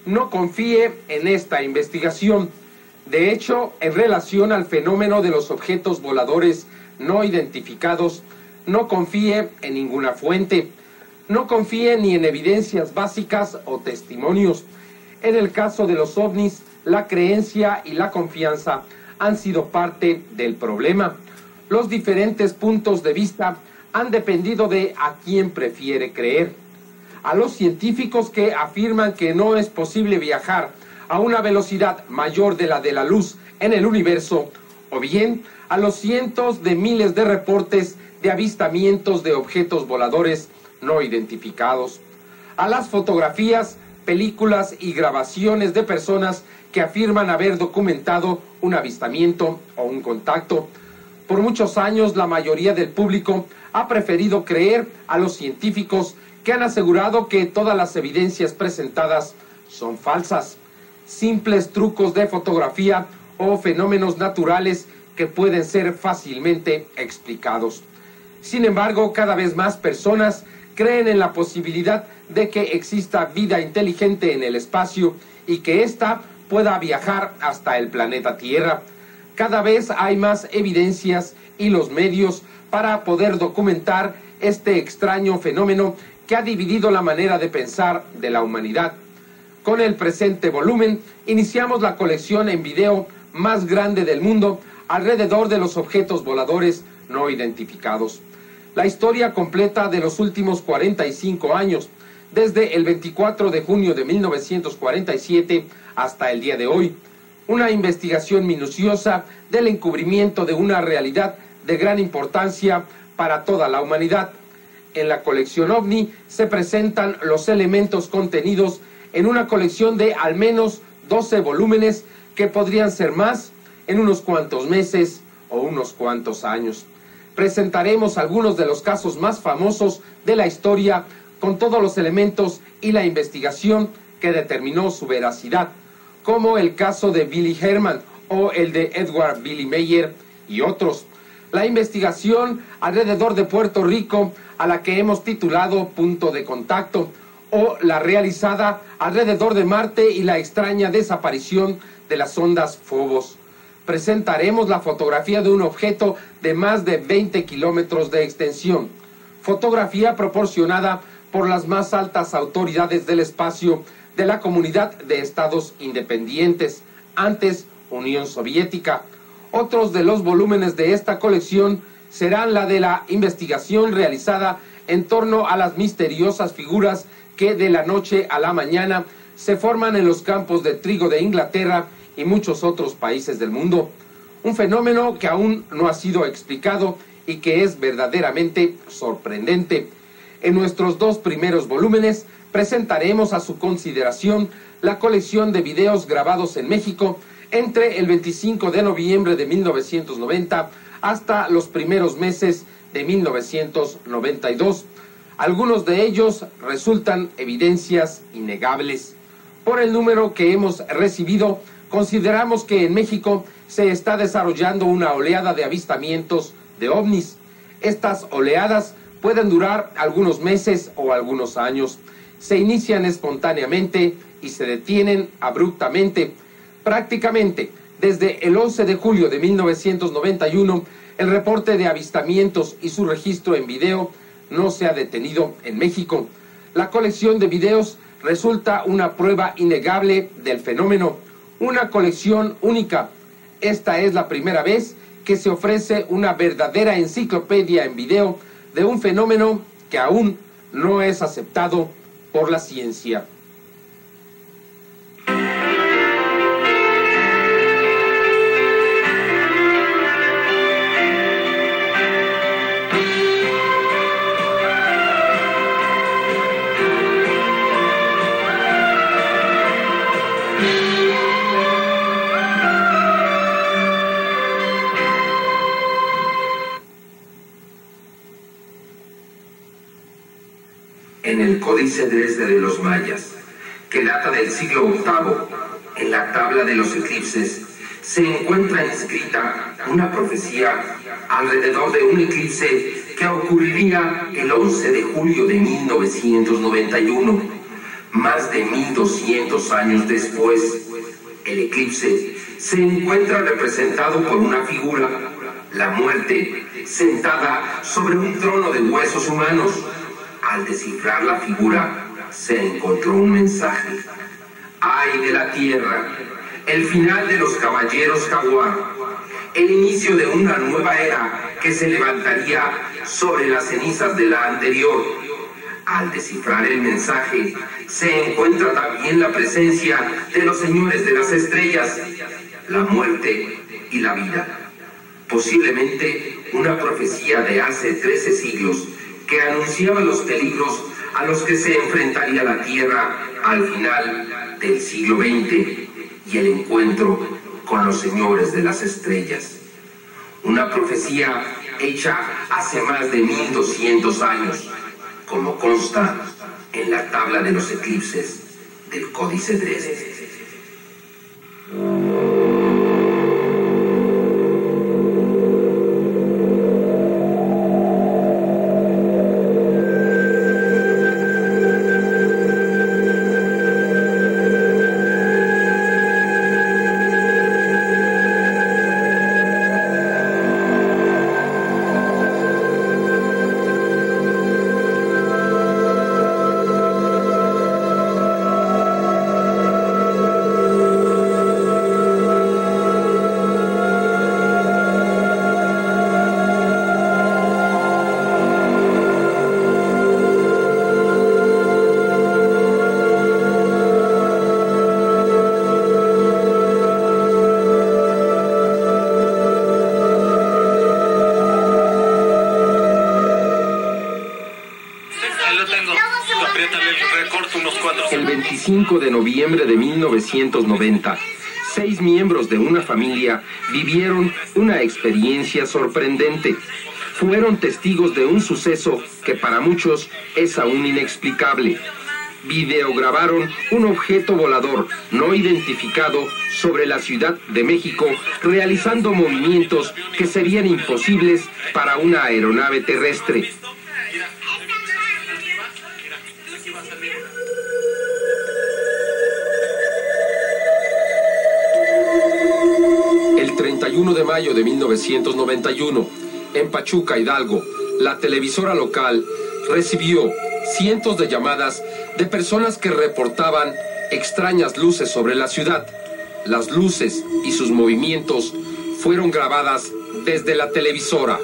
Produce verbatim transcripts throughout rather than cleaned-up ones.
No confíe en esta investigación. De hecho, en relación al fenómeno de los objetos voladores no identificados, no confíe en ninguna fuente. No confíe ni en evidencias básicas o testimonios. En el caso de los ovnis, la creencia y la confianza han sido parte del problema. Los diferentes puntos de vista han dependido de a quién prefiere creer. A los científicos que afirman que no es posible viajar a una velocidad mayor de la de la luz en el universo, o bien a los cientos de miles de reportes de avistamientos de objetos voladores no identificados, a las fotografías, películas y grabaciones de personas que afirman haber documentado un avistamiento o un contacto. Por muchos años, la mayoría del público ha preferido creer a los científicos que han asegurado que todas las evidencias presentadas son falsas, simples trucos de fotografía o fenómenos naturales que pueden ser fácilmente explicados. Sin embargo, cada vez más personas creen en la posibilidad de que exista vida inteligente en el espacio y que ésta pueda viajar hasta el planeta Tierra. Cada vez hay más evidencias y los medios para poder documentar este extraño fenómeno que ha dividido la manera de pensar de la humanidad. Con el presente volumen, iniciamos la colección en video más grande del mundo alrededor de los objetos voladores no identificados. La historia completa de los últimos cuarenta y cinco años, desde el veinticuatro de junio de mil novecientos cuarenta y siete hasta el día de hoy. Una investigación minuciosa del encubrimiento de una realidad de gran importancia para toda la humanidad. En la colección OVNI se presentan los elementos contenidos en una colección de al menos doce volúmenes que podrían ser más en unos cuantos meses o unos cuantos años. Presentaremos algunos de los casos más famosos de la historia con todos los elementos y la investigación que determinó su veracidad, como el caso de Billy Herman o el de Edward Billy Meyer y otros. La investigación alrededor de Puerto Rico, a la que hemos titulado Punto de Contacto, o la realizada alrededor de Marte y la extraña desaparición de las ondas Phobos. Presentaremos la fotografía de un objeto de más de veinte kilómetros de extensión, fotografía proporcionada por las más altas autoridades del espacio de la Comunidad de Estados Independientes, antes Unión Soviética. Otros de los volúmenes de esta colección serán la de la investigación realizada en torno a las misteriosas figuras que de la noche a la mañana se forman en los campos de trigo de Inglaterra y muchos otros países del mundo. Un fenómeno que aún no ha sido explicado y que es verdaderamente sorprendente. En nuestros dos primeros volúmenes presentaremos a su consideración la colección de videos grabados en México entre el veinticinco de noviembre de mil novecientos noventa hasta los primeros meses de mil novecientos noventa y dos. Algunos de ellos resultan evidencias innegables. Por el número que hemos recibido, consideramos que en México se está desarrollando una oleada de avistamientos de ovnis. Estas oleadas pueden durar algunos meses o algunos años. Se inician espontáneamente y se detienen abruptamente. Prácticamente desde el once de julio de mil novecientos noventa y uno, el reporte de avistamientos y su registro en video no se ha detenido en México. La colección de videos resulta una prueba innegable del fenómeno, una colección única. Esta es la primera vez que se ofrece una verdadera enciclopedia en video de un fenómeno que aún no es aceptado por la ciencia. En el Códice Dresde de los Mayas, que data del siglo octavo, en la tabla de los eclipses, se encuentra inscrita una profecía alrededor de un eclipse que ocurriría el once de julio de mil novecientos noventa y uno. Más de mil doscientos años después, el eclipse se encuentra representado por una figura, la muerte, sentada sobre un trono de huesos humanos. Al descifrar la figura, se encontró un mensaje. ¡Ay de la tierra! El final de los caballeros jaguar, el inicio de una nueva era que se levantaría sobre las cenizas de la anterior. Al descifrar el mensaje, se encuentra también la presencia de los señores de las estrellas, la muerte y la vida. Posiblemente una profecía de hace trece siglos que anunciaba los peligros a los que se enfrentaría la Tierra al final del siglo veinte y el encuentro con los señores de las estrellas. Una profecía hecha hace más de mil doscientos años, como consta en la tabla de los eclipses del Códice Dresde. El veinticinco de noviembre de mil novecientos noventa, seis miembros de una familia vivieron una experiencia sorprendente. Fueron testigos de un suceso que para muchos es aún inexplicable. Videograbaron un objeto volador no identificado sobre la Ciudad de México, realizando movimientos que serían imposibles para una aeronave terrestre. El treinta y uno de mayo de mil novecientos noventa y uno, en Pachuca, Hidalgo, la televisora local recibió cientos de llamadas de personas que reportaban extrañas luces sobre la ciudad. Las luces y sus movimientos fueron grabadas desde la televisora.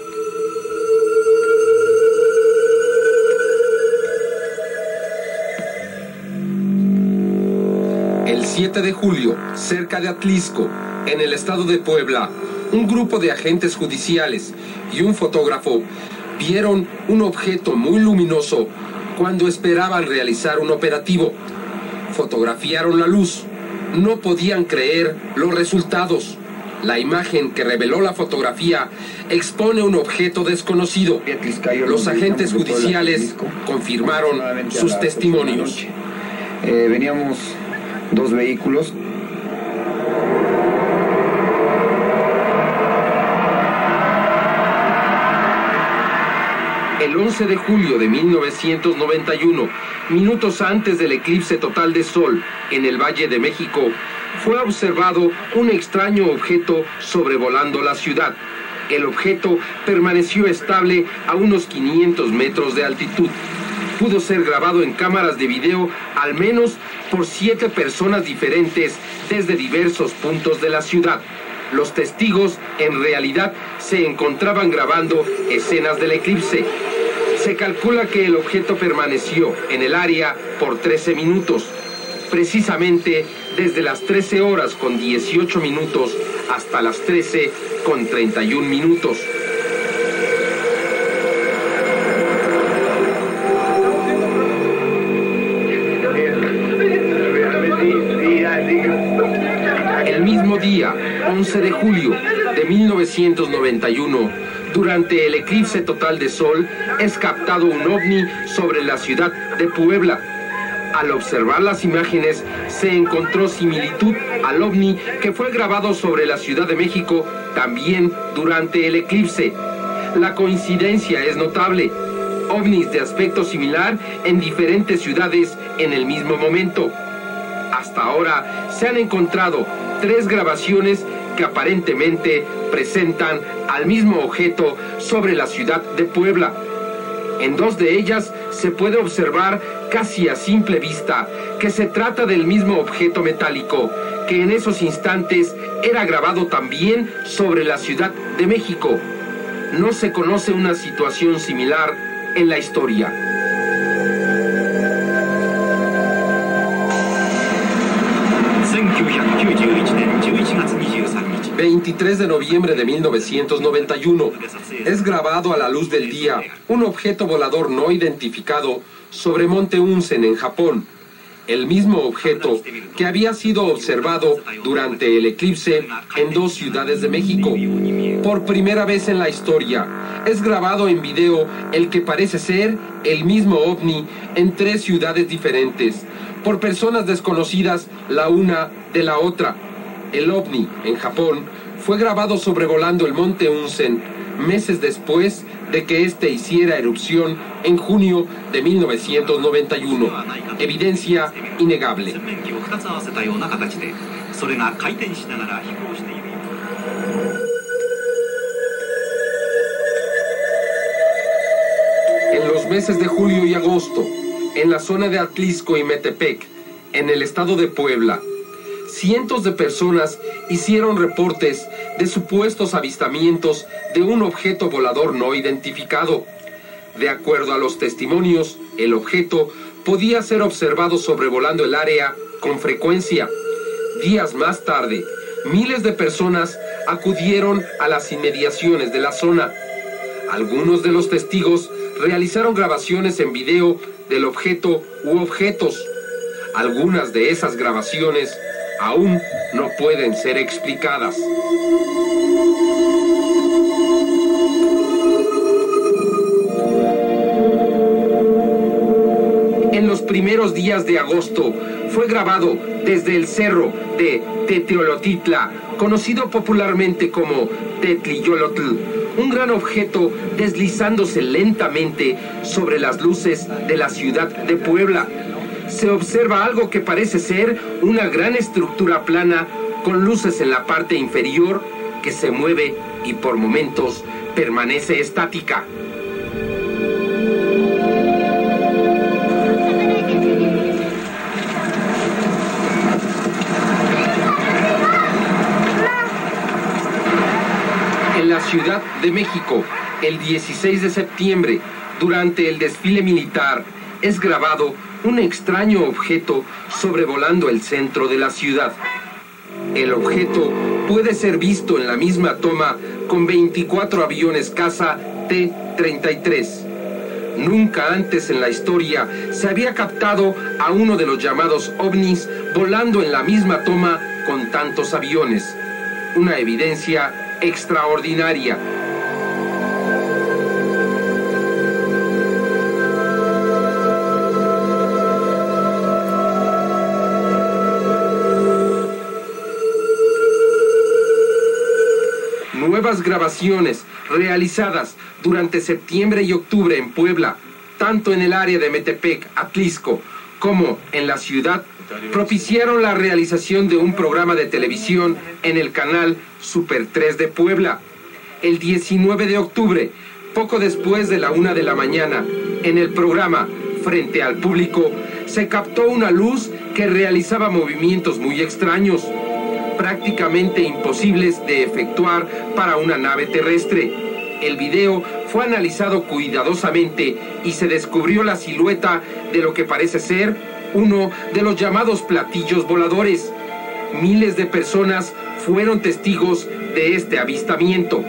El siete de julio, cerca de Atlisco, en el estado de Puebla, un grupo de agentes judiciales y un fotógrafo vieron un objeto muy luminoso cuando esperaban realizar un operativo. Fotografiaron la luz. No podían creer los resultados. La imagen que reveló la fotografía expone un objeto desconocido. Los agentes judiciales confirmaron sus testimonios. Eh, veníamos dos vehículos. El once de julio de mil novecientos noventa y uno, minutos antes del eclipse total de sol en el Valle de México, fue observado un extraño objeto sobrevolando la ciudad. El objeto permaneció estable a unos quinientos metros de altitud. Pudo ser grabado en cámaras de video al menos por siete personas diferentes desde diversos puntos de la ciudad. Los testigos en realidad se encontraban grabando escenas del eclipse. Se calcula que el objeto permaneció en el área por trece minutos, precisamente desde las trece horas con dieciocho minutos hasta las trece con treinta y un minutos. El mismo día, once de julio de mil novecientos noventa y uno, durante el eclipse total de sol, es captado un ovni sobre la ciudad de Puebla. Al observar las imágenes, se encontró similitud al ovni que fue grabado sobre la Ciudad de México también durante el eclipse. La coincidencia es notable. ovnis de aspecto similar en diferentes ciudades en el mismo momento. Hasta ahora se han encontrado tres grabaciones que aparentemente presentan al mismo objeto sobre la ciudad de Puebla. En dos de ellas se puede observar casi a simple vista que se trata del mismo objeto metálico que en esos instantes era grabado también sobre la Ciudad de México. No se conoce una situación similar en la historia. veintitrés de noviembre de mil novecientos noventa y uno. Es grabado a la luz del día un objeto volador no identificado sobre Monte Unzen en Japón. El mismo objeto que había sido observado durante el eclipse en dos ciudades de México. Por primera vez en la historia, es grabado en video el que parece ser el mismo ovni en tres ciudades diferentes, por personas desconocidas la una de la otra. El ovni, en Japón, fue grabado sobrevolando el Monte Unzen meses después de que éste hiciera erupción en junio de mil novecientos noventa y uno. Evidencia innegable. En los meses de julio y agosto, en la zona de Atlisco y Metepec, en el estado de Puebla, cientos de personas hicieron reportes de supuestos avistamientos de un objeto volador no identificado. De acuerdo a los testimonios, el objeto podía ser observado sobrevolando el área con frecuencia. Días más tarde, miles de personas acudieron a las inmediaciones de la zona. Algunos de los testigos realizaron grabaciones en video del objeto u objetos. Algunas de esas grabaciones aún no pueden ser explicadas. En los primeros días de agosto fue grabado desde el cerro de Teteolotitla, conocido popularmente como Tetliyolotl, un gran objeto deslizándose lentamente sobre las luces de la ciudad de Puebla. Se observa algo que parece ser una gran estructura plana con luces en la parte inferior que se mueve y por momentos permanece estática. En la Ciudad de México, el dieciséis de septiembre, durante el desfile militar, es grabado un extraño objeto sobrevolando el centro de la ciudad. El objeto puede ser visto en la misma toma con veinticuatro aviones caza T treinta y tres. Nunca antes en la historia se había captado a uno de los llamados ovnis volando en la misma toma con tantos aviones. Una evidencia extraordinaria. Nuevas grabaciones realizadas durante septiembre y octubre en Puebla, tanto en el área de Metepec, Atlisco, como en la ciudad, propiciaron la realización de un programa de televisión en el canal Super tres de Puebla. El diecinueve de octubre, poco después de la una de la mañana, en el programa Frente al Público, se captó una luz que realizaba movimientos muy extraños, prácticamente imposibles de efectuar para una nave terrestre. El video fue analizado cuidadosamente y se descubrió la silueta de lo que parece ser uno de los llamados platillos voladores. Miles de personas fueron testigos de este avistamiento.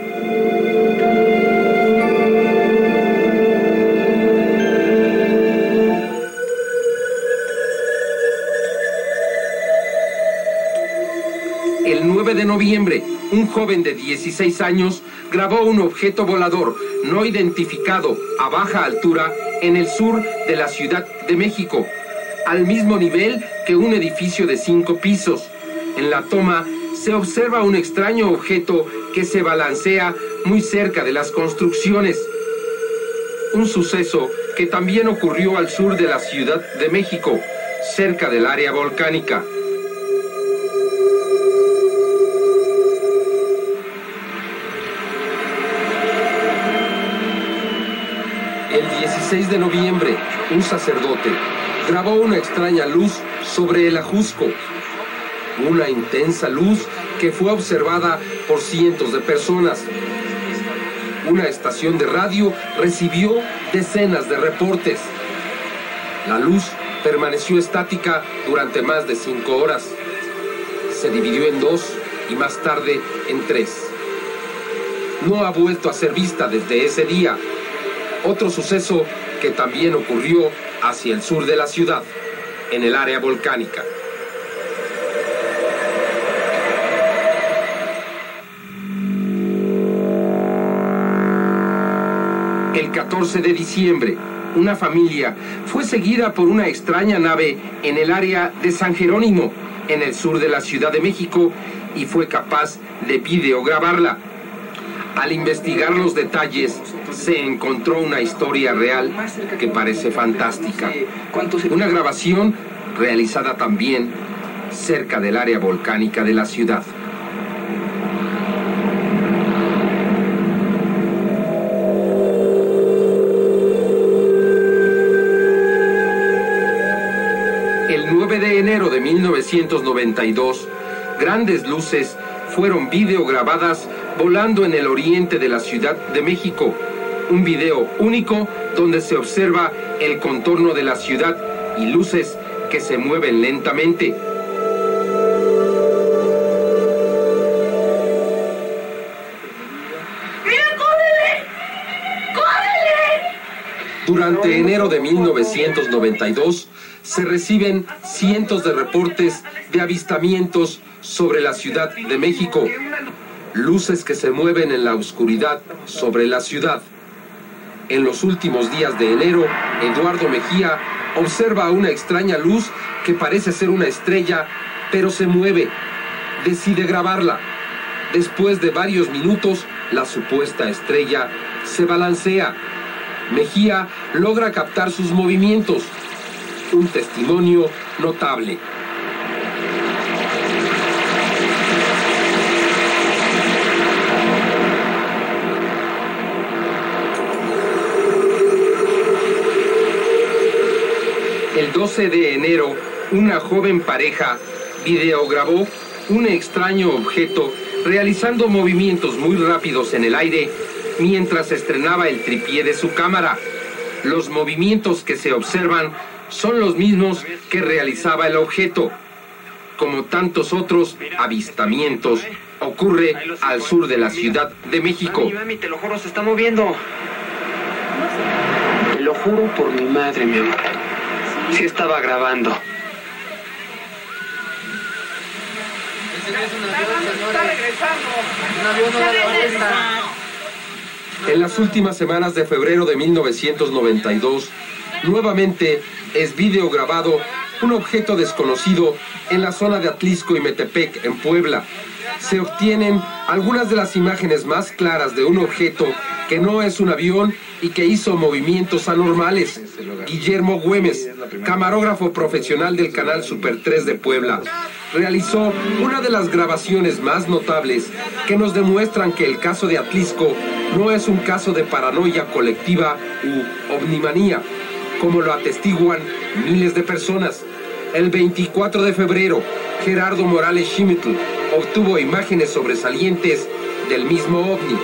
El nueve de noviembre, un joven de dieciséis años grabó un objeto volador no identificado a baja altura en el sur de la Ciudad de México, al mismo nivel que un edificio de cinco pisos. En la toma se observa un extraño objeto que se balancea muy cerca de las construcciones. un suceso que también ocurrió al sur de la Ciudad de México, cerca del área volcánica. El dieciséis de noviembre, un sacerdote grabó una extraña luz sobre el Ajusco. Una intensa luz que fue observada por cientos de personas. Una estación de radio recibió decenas de reportes. La luz permaneció estática durante más de cinco horas. Se dividió en dos y más tarde en tres. No ha vuelto a ser vista desde ese día. Otro suceso que también ocurrió hacia el sur de la ciudad, en el área volcánica. El catorce de diciembre, una familia fue seguida por una extraña nave en el área de San Jerónimo, en el sur de la Ciudad de México, y fue capaz de videograbarla. Al investigar los detalles, se encontró una historia real que parece fantástica. Una grabación realizada también cerca del área volcánica de la ciudad. El nueve de enero de mil novecientos noventa y dos, grandes luces fueron videograbadas volando en el oriente de la Ciudad de México. Un video único donde se observa el contorno de la ciudad y luces que se mueven lentamente. ¡Mira, córrele! ¡Córrele! Durante enero de mil novecientos noventa y dos se reciben cientos de reportes de avistamientos sobre la Ciudad de México. Luces que se mueven en la oscuridad sobre la ciudad. En los últimos días de enero, Eduardo Mejía observa una extraña luz que parece ser una estrella, pero se mueve. Decide grabarla. Después de varios minutos, la supuesta estrella se balancea. Mejía logra captar sus movimientos. Un testimonio notable. El doce de enero, una joven pareja videograbó un extraño objeto realizando movimientos muy rápidos en el aire mientras estrenaba el tripié de su cámara. Los movimientos que se observan son los mismos que realizaba el objeto. Como tantos otros avistamientos, ocurre al sur de la Ciudad de México. Mami, mami, te lo juro, se está moviendo. Te lo juro por mi madre, mi amor. Sí estaba grabando. En las últimas semanas de febrero de mil novecientos noventa y dos, nuevamente es videograbado un objeto desconocido en la zona de Atlisco y Metepec, en Puebla. Se obtienen algunas de las imágenes más claras de un objeto que no es un avión y que hizo movimientos anormales. Guillermo Güemes, camarógrafo profesional del canal Super tres de Puebla, realizó una de las grabaciones más notables que nos demuestran que el caso de Atlisco no es un caso de paranoia colectiva u ovnimanía, como lo atestiguan miles de personas. El veinticuatro de febrero, Gerardo Morales Schmittl obtuvo imágenes sobresalientes del mismo ovni.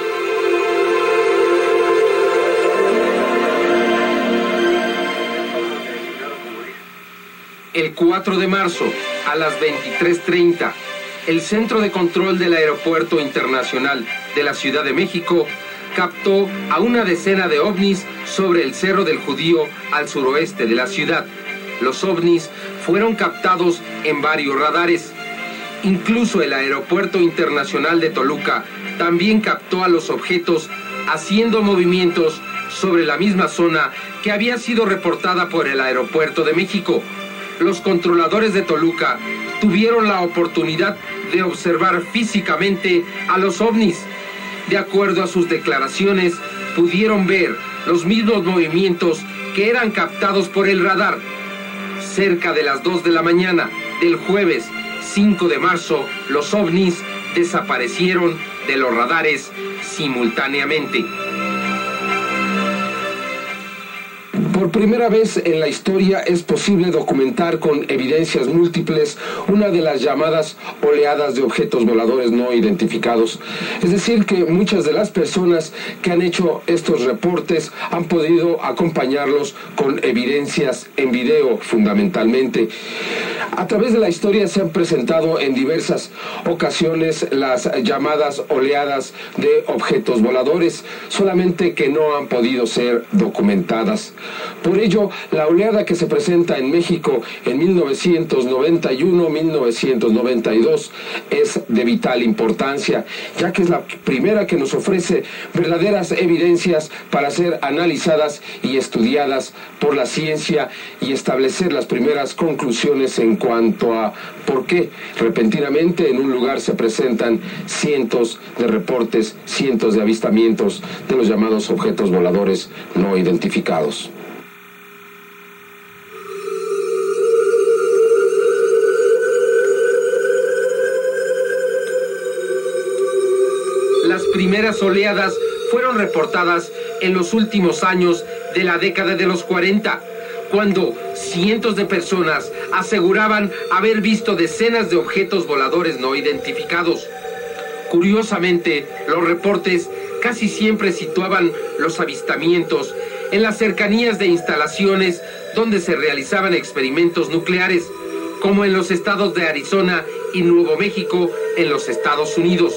El cuatro de marzo, a las veintitrés treinta, el Centro de Control del Aeropuerto Internacional de la Ciudad de México captó a una decena de ovnis sobre el Cerro del Judío al suroeste de la ciudad. Los ovnis fueron captados en varios radares. Incluso el Aeropuerto Internacional de Toluca también captó a los objetos haciendo movimientos sobre la misma zona que había sido reportada por el Aeropuerto de México. Los controladores de Toluca tuvieron la oportunidad de observar físicamente a los ovnis. De acuerdo a sus declaraciones, pudieron ver los mismos movimientos que eran captados por el radar. Cerca de las dos de la mañana del jueves cinco de marzo, los ovnis desaparecieron de los radares simultáneamente. Por primera vez en la historia es posible documentar con evidencias múltiples una de las llamadas oleadas de objetos voladores no identificados. Es decir, que muchas de las personas que han hecho estos reportes han podido acompañarlos con evidencias en video fundamentalmente. A través de la historia se han presentado en diversas ocasiones las llamadas oleadas de objetos voladores, solamente que no han podido ser documentadas. Por ello, la oleada que se presenta en México en mil novecientos noventa y uno a mil novecientos noventa y dos es de vital importancia, ya que es la primera que nos ofrece verdaderas evidencias para ser analizadas y estudiadas por la ciencia y establecer las primeras conclusiones en cuanto a por qué repentinamente en un lugar se presentan cientos de reportes, cientos de avistamientos de los llamados objetos voladores no identificados. Las primeras oleadas fueron reportadas en los últimos años de la década de los cuarenta, cuando cientos de personas aseguraban haber visto decenas de objetos voladores no identificados. Curiosamente, los reportes casi siempre situaban los avistamientos en las cercanías de instalaciones donde se realizaban experimentos nucleares, como en los estados de Arizona y Nuevo México en los Estados Unidos.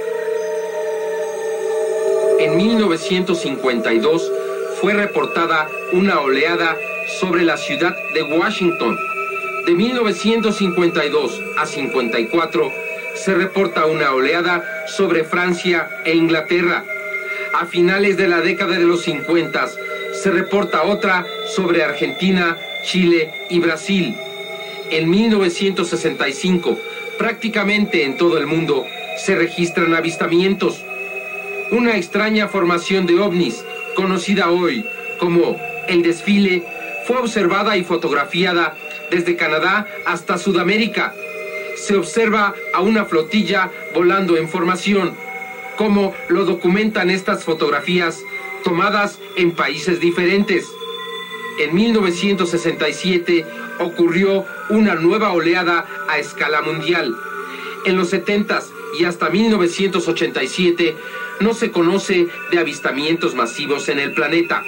En mil novecientos cincuenta y dos fue reportada una oleada sobre la ciudad de Washington. De mil novecientos cincuenta y dos a cincuenta y cuatro se reporta una oleada sobre Francia e Inglaterra. A finales de la década de los cincuenta se reporta otra sobre Argentina, Chile y Brasil. En mil novecientos sesenta y cinco, prácticamente en todo el mundo, se registran avistamientos. Una extraña formación de ovnis, conocida hoy como el desfile, fue observada y fotografiada desde Canadá hasta Sudamérica. Se observa a una flotilla volando en formación, como lo documentan estas fotografías tomadas en países diferentes. En mil novecientos sesenta y siete ocurrió una nueva oleada a escala mundial. En los setentas y hasta mil novecientos ochenta y siete no se conoce de avistamientos masivos en el planeta.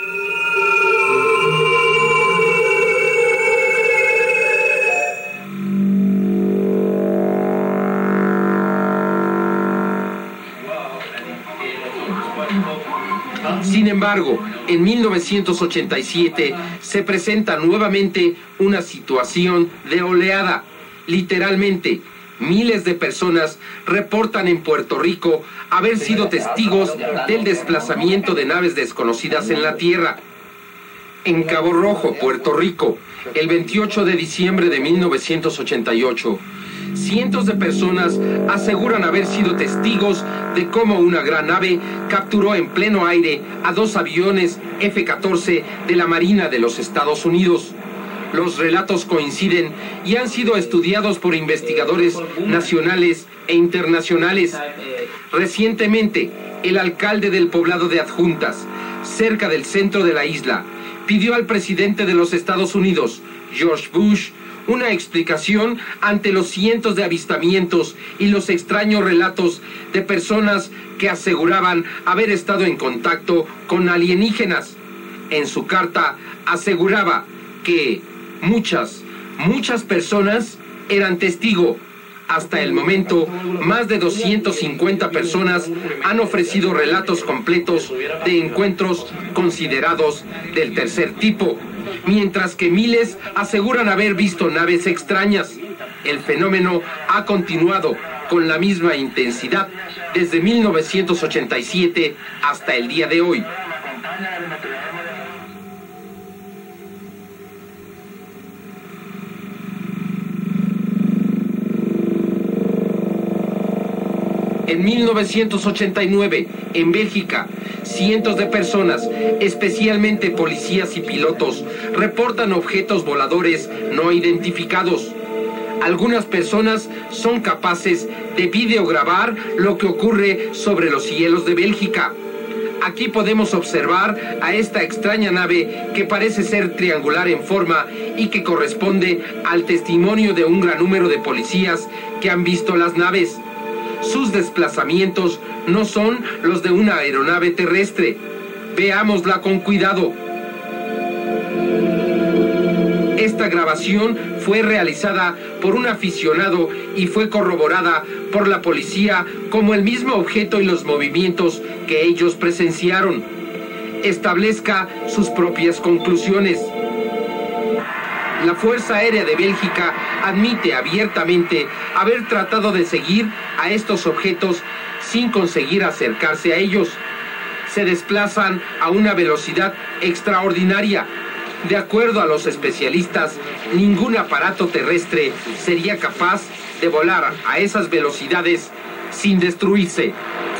Sin embargo, en mil novecientos ochenta y siete se presenta nuevamente una situación de oleada. Literalmente, miles de personas reportan en Puerto Rico haber sido testigos del desplazamiento de naves desconocidas en la Tierra. En Cabo Rojo, Puerto Rico, el veintiocho de diciembre de mil novecientos ochenta y ocho, cientos de personas aseguran haber sido testigos de cómo una gran nave capturó en pleno aire a dos aviones F catorce de la Marina de los Estados Unidos. Los relatos coinciden y han sido estudiados por investigadores nacionales e internacionales. Recientemente, el alcalde del poblado de Adjuntas, cerca del centro de la isla, pidió al presidente de los Estados Unidos, George Bush, una explicación ante los cientos de avistamientos y los extraños relatos de personas que aseguraban haber estado en contacto con alienígenas. En su carta aseguraba que muchas, muchas personas eran testigo. Hasta el momento, más de doscientas cincuenta personas han ofrecido relatos completos de encuentros considerados del tercer tipo, mientras que miles aseguran haber visto naves extrañas. El fenómeno ha continuado con la misma intensidad desde mil novecientos ochenta y siete hasta el día de hoy. En mil novecientos ochenta y nueve, en Bélgica, cientos de personas, especialmente policías y pilotos, reportan objetos voladores no identificados. Algunas personas son capaces de videograbar lo que ocurre sobre los cielos de Bélgica. Aquí podemos observar a esta extraña nave que parece ser triangular en forma y que corresponde al testimonio de un gran número de policías que han visto las naves. Sus desplazamientos no son los de una aeronave terrestre. Veámosla con cuidado. Esta grabación fue realizada por un aficionado y fue corroborada por la policía como el mismo objeto y los movimientos que ellos presenciaron. Establezca sus propias conclusiones. La Fuerza Aérea de Bélgica admite abiertamente haber tratado de seguir a estos objetos sin conseguir acercarse a ellos. Se desplazan a una velocidad extraordinaria. De acuerdo a los especialistas, ningún aparato terrestre sería capaz de volar a esas velocidades sin destruirse.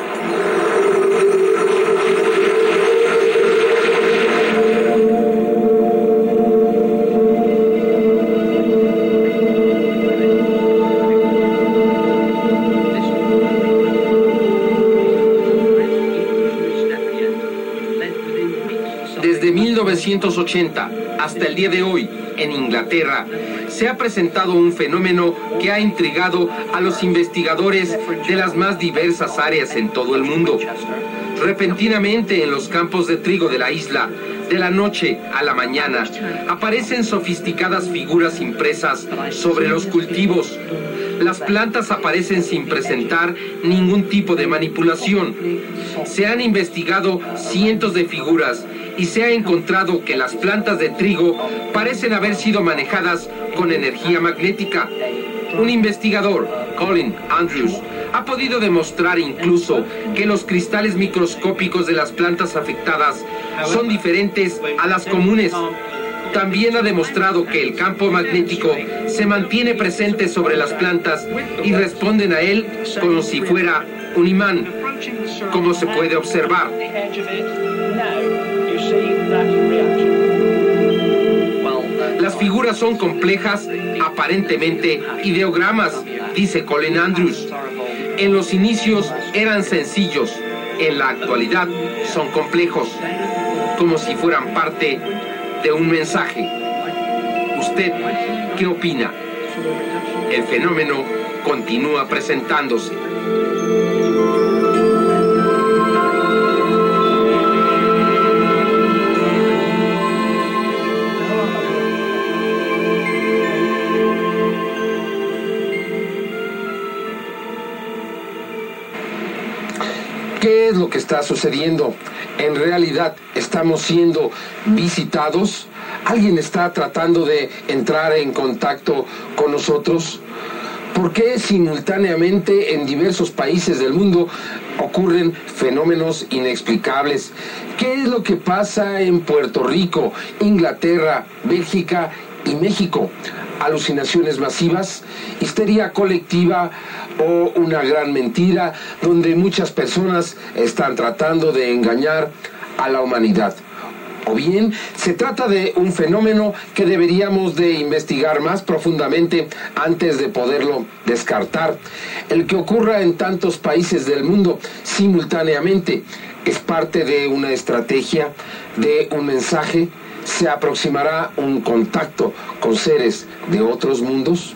Desde mil novecientos ochenta hasta el día de hoy, en Inglaterra, se ha presentado un fenómeno que ha intrigado a los investigadores de las más diversas áreas en todo el mundo. Repentinamente, en los campos de trigo de la isla, de la noche a la mañana, aparecen sofisticadas figuras impresas sobre los cultivos. Las plantas aparecen sin presentar ningún tipo de manipulación. Se han investigado cientos de figuras y se ha encontrado que las plantas de trigo parecen haber sido manejadas con energía magnética. Un investigador, Colin Andrews, ha podido demostrar incluso que los cristales microscópicos de las plantas afectadas son diferentes a las comunes. También ha demostrado que el campo magnético se mantiene presente sobre las plantas y responden a él como si fuera un imán, como se puede observar. Las figuras son complejas, aparentemente ideogramas, dice Colin Andrews. En los inicios eran sencillos, en la actualidad son complejos, como si fueran parte de un mensaje. ¿Usted qué opina? El fenómeno continúa presentándose. ¿Qué es lo que está sucediendo? ¿En realidad estamos siendo visitados? ¿Alguien está tratando de entrar en contacto con nosotros? ¿Por qué simultáneamente en diversos países del mundo ocurren fenómenos inexplicables? ¿Qué es lo que pasa en Puerto Rico, Inglaterra, Bélgica y México? ¿Alucinaciones masivas? ¿Histeria colectiva? ¿O una gran mentira donde muchas personas están tratando de engañar a la humanidad? O bien, se trata de un fenómeno que deberíamos de investigar más profundamente antes de poderlo descartar. El que ocurra en tantos países del mundo simultáneamente es parte de una estrategia, de un mensaje. ¿Se aproximará un contacto con seres de otros mundos?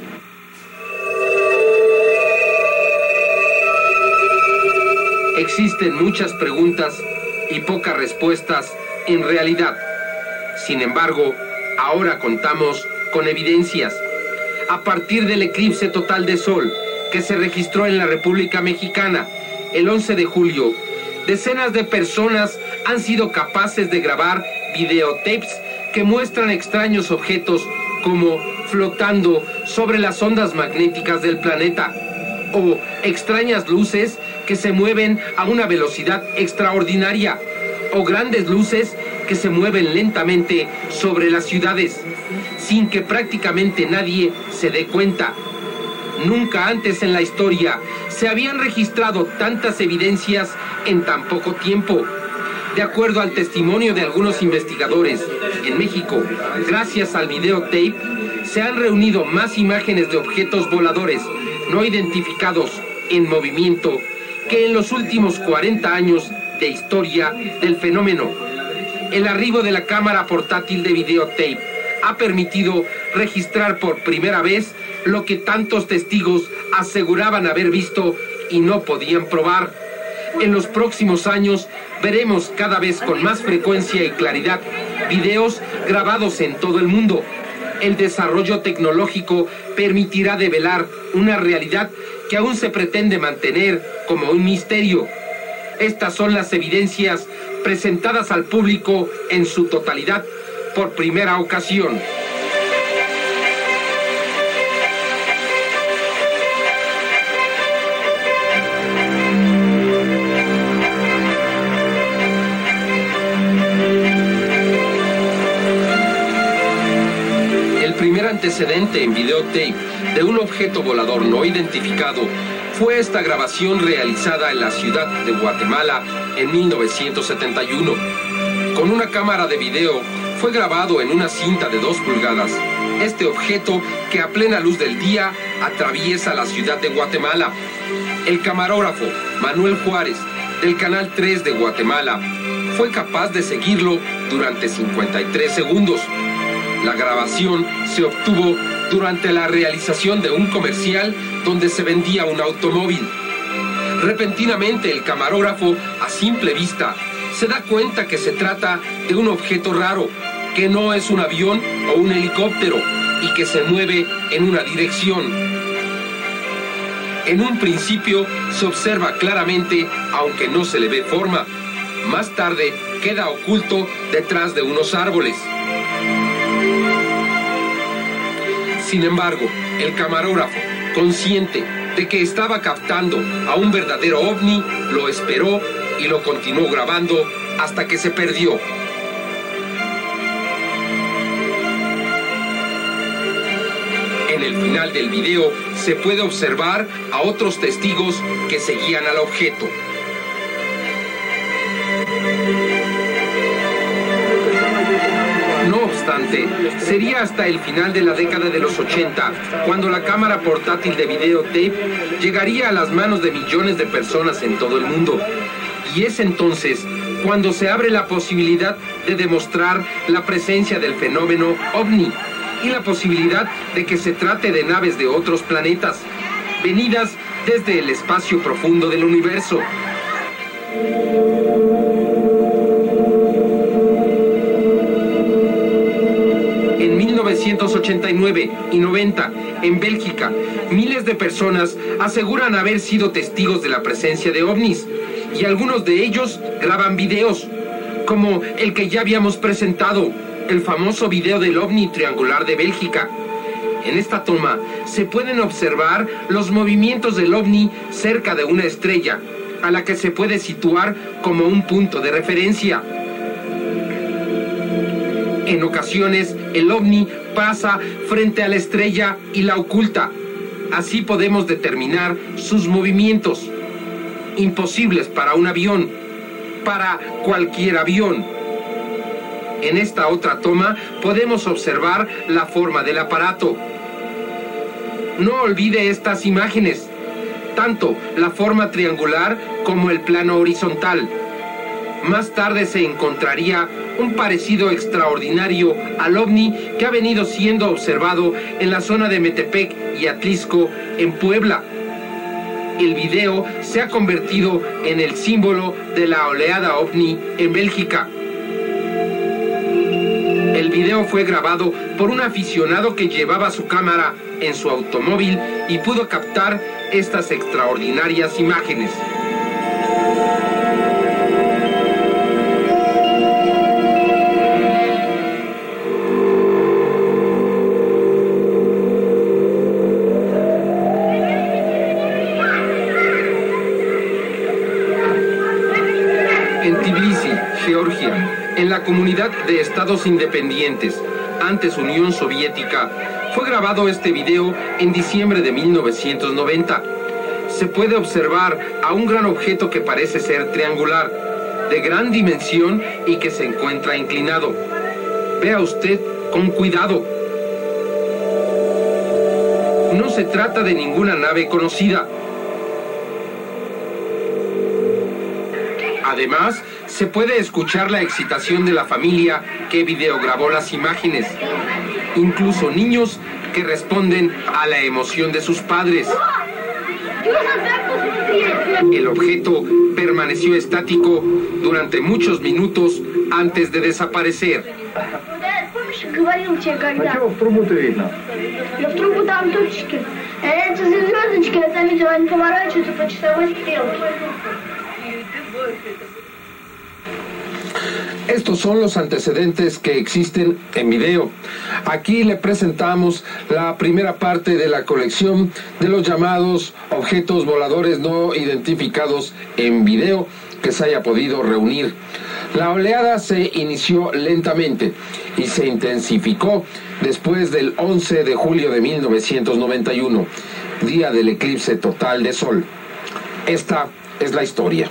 Existen muchas preguntas y pocas respuestas en realidad. Sin embargo, ahora contamos con evidencias. A partir del eclipse total de sol que se registró en la República Mexicana el once de julio, decenas de personas han sido capaces de grabar videotapes que muestran extraños objetos como flotando sobre las ondas magnéticas del planeta o extrañas luces que se mueven a una velocidad extraordinaria o grandes luces que se mueven lentamente sobre las ciudades sin que prácticamente nadie se dé cuenta. Nunca antes en la historia se habían registrado tantas evidencias en tan poco tiempo. De acuerdo al testimonio de algunos investigadores, en México, gracias al videotape, se han reunido más imágenes de objetos voladores no identificados en movimiento que en los últimos cuarenta años de historia del fenómeno. El arribo de la cámara portátil de videotape ha permitido registrar por primera vez lo que tantos testigos aseguraban haber visto y no podían probar. En los próximos años veremos cada vez con más frecuencia y claridad videos grabados en todo el mundo. El desarrollo tecnológico permitirá develar una realidad que aún se pretende mantener como un misterio. Estas son las evidencias presentadas al público en su totalidad por primera ocasión. El primer antecedente en videotape de un objeto volador no identificado fue esta grabación realizada en la ciudad de Guatemala en mil novecientos setenta y uno. Con una cámara de video fue grabado en una cinta de dos pulgadas este objeto que a plena luz del día atraviesa la ciudad de Guatemala. El camarógrafo Manuel Juárez, del Canal tres de Guatemala, fue capaz de seguirlo durante cincuenta y tres segundos. La grabación se obtuvo durante la realización de un comercial donde se vendía un automóvil. Repentinamente el camarógrafo, a simple vista, se da cuenta que se trata de un objeto raro, que no es un avión o un helicóptero y que se mueve en una dirección. En un principio se observa claramente, aunque no se le ve forma. Más tarde queda oculto detrás de unos árboles. Sin embargo, el camarógrafo, consciente de que estaba captando a un verdadero ovni, lo esperó y lo continuó grabando hasta que se perdió. En el final del video se puede observar a otros testigos que seguían al objeto. No obstante, sería hasta el final de la década de los ochenta cuando la cámara portátil de videotape llegaría a las manos de millones de personas en todo el mundo. Y es entonces cuando se abre la posibilidad de demostrar la presencia del fenómeno ovni y la posibilidad de que se trate de naves de otros planetas, venidas desde el espacio profundo del universo. En mil novecientos ochenta y nueve y noventa, en Bélgica, miles de personas aseguran haber sido testigos de la presencia de ovnis, y algunos de ellos graban videos, como el que ya habíamos presentado, el famoso video del ovni triangular de Bélgica. En esta toma se pueden observar los movimientos del ovni cerca de una estrella, a la que se puede situar como un punto de referencia. En ocasiones, el ovni pasa frente a la estrella y la oculta. Así podemos determinar sus movimientos, imposibles para un avión, para cualquier avión. En esta otra toma podemos observar la forma del aparato. No olvide estas imágenes, tanto la forma triangular como el plano horizontal. Más tarde se encontraría un parecido extraordinario al ovni que ha venido siendo observado en la zona de Metepec y Atlisco, en Puebla. El video se ha convertido en el símbolo de la oleada ovni en Bélgica. El video fue grabado por un aficionado que llevaba su cámara en su automóvil y pudo captar estas extraordinarias imágenes. En Tbilisi, Georgia, en la comunidad de estados independientes, antes Unión Soviética, Fue grabado este video en diciembre de mil novecientos noventa. Se puede observar a un gran objeto que parece ser triangular, de gran dimensión y que se encuentra inclinado. Vea usted con cuidado. No se trata de ninguna nave conocida. Además, se puede escuchar la excitación de la familia que videograbó las imágenes. Incluso niños que responden a la emoción de sus padres. El objeto permaneció estático durante muchos minutos antes de desaparecer. Говорил тебе когда? А чего в трубу-то видно? Да в трубу там точки. Это звездочки, я там видела, они поворачиваются по часовой стрелке. Estos son los antecedentes que existen en video. Aquí le presentamos la primera parte de la colección de los llamados objetos voladores no identificados en video que se haya podido reunir. La oleada se inició lentamente y se intensificó después del once de julio de mil novecientos noventa y uno, día del eclipse total de sol. Esta es la historia.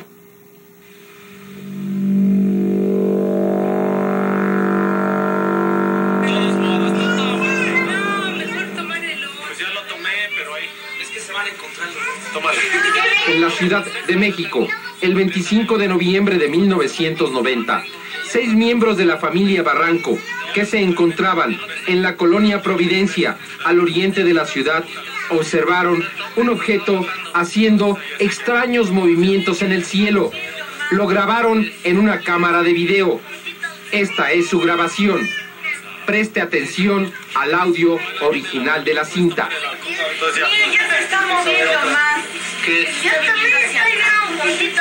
En la Ciudad de México, el veinticinco de noviembre de mil novecientos noventa, seis miembros de la familia Barranco, que se encontraban en la colonia Providencia, al oriente de la ciudad, observaron un objeto haciendo extraños movimientos en el cielo. Lo grabaron en una cámara de video. Esta es su grabación. Preste atención al audio original de la cinta. Mira, ya se está moviendo más. ¿Qué? Yo también estoy viendo un poquito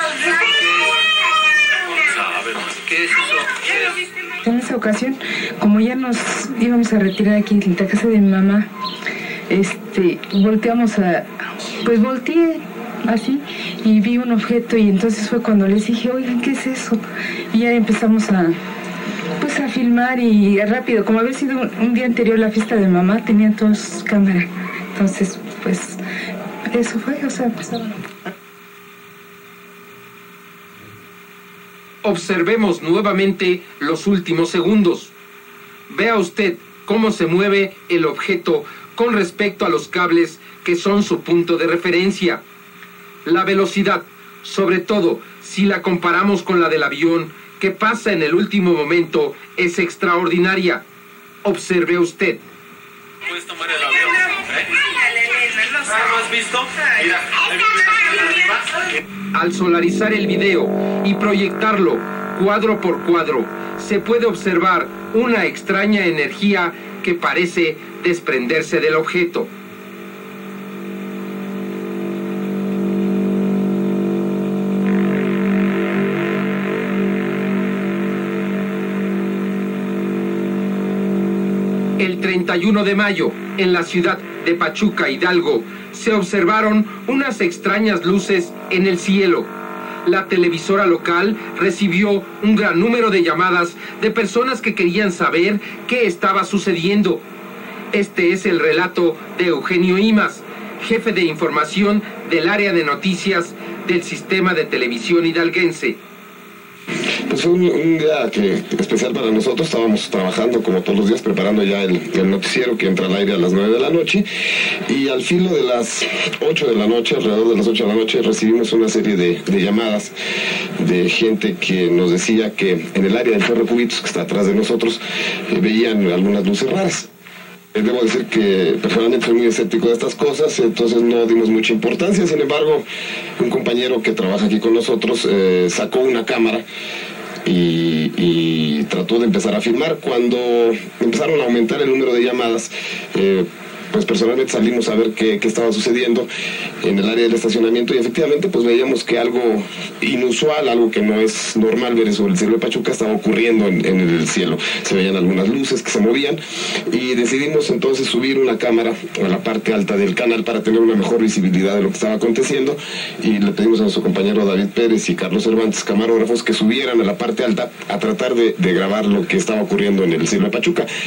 ¿Qué es eso? En esa ocasión, como ya nos íbamos a retirar aquí en la casa de mi mamá, este, volteamos a, pues volteé así y vi un objeto y entonces fue cuando les dije, oigan, ¿qué es eso? Y ya empezamos a, pues a filmar y rápido, como había sido un, un día anterior la fiesta de mamá, tenían todos cámara, entonces pues eso fue, o sea, empezaron. Observemos nuevamente los últimos segundos. Vea usted cómo se mueve el objeto con respecto a los cables que son su punto de referencia. La velocidad, sobre todo si la comparamos con la del avión que pasa en el último momento, es extraordinaria. Observe usted. ¿Puedes tomar el avión? ¿No has visto? Mira, Al solarizar el video y proyectarlo cuadro por cuadro, se puede observar una extraña energía que parece desprenderse del objeto. El treinta y uno de mayo, en la ciudad de Pachuca, Hidalgo, se observaron unas extrañas luces en el cielo. La televisora local recibió un gran número de llamadas de personas que querían saber qué estaba sucediendo. Este es el relato de Eugenio Imas, jefe de información del área de noticias del sistema de televisión hidalguense. Pues fue un, un día que, especial para nosotros. Estábamos trabajando como todos los días, preparando ya el, el noticiero que entra al aire a las nueve de la noche, y al filo de las ocho de la noche, alrededor de las ocho de la noche, recibimos una serie de, de llamadas de gente que nos decía que en el área del Cerro Cubitos, que está atrás de nosotros, eh, veían algunas luces raras. Debo decir que personalmente soy muy escéptico de estas cosas, entonces no dimos mucha importancia. Sin embargo, un compañero que trabaja aquí con nosotros eh, sacó una cámara y, y trató de empezar a filmar. Cuando empezaron a aumentar el número de llamadas, eh, pues personalmente salimos a ver qué, qué estaba sucediendo en el área del estacionamiento, y efectivamente pues veíamos que algo inusual, algo que no es normal ver sobre el cielo de Pachuca, estaba ocurriendo en, en el cielo. Se veían algunas luces que se movían, y decidimos entonces subir una cámara a la parte alta del canal para tener una mejor visibilidad de lo que estaba aconteciendo, y le pedimos a nuestro compañero David Pérez y Carlos Cervantes, camarógrafos, que subieran a la parte alta a tratar de, de grabar lo que estaba ocurriendo en el cielo de Pachuca.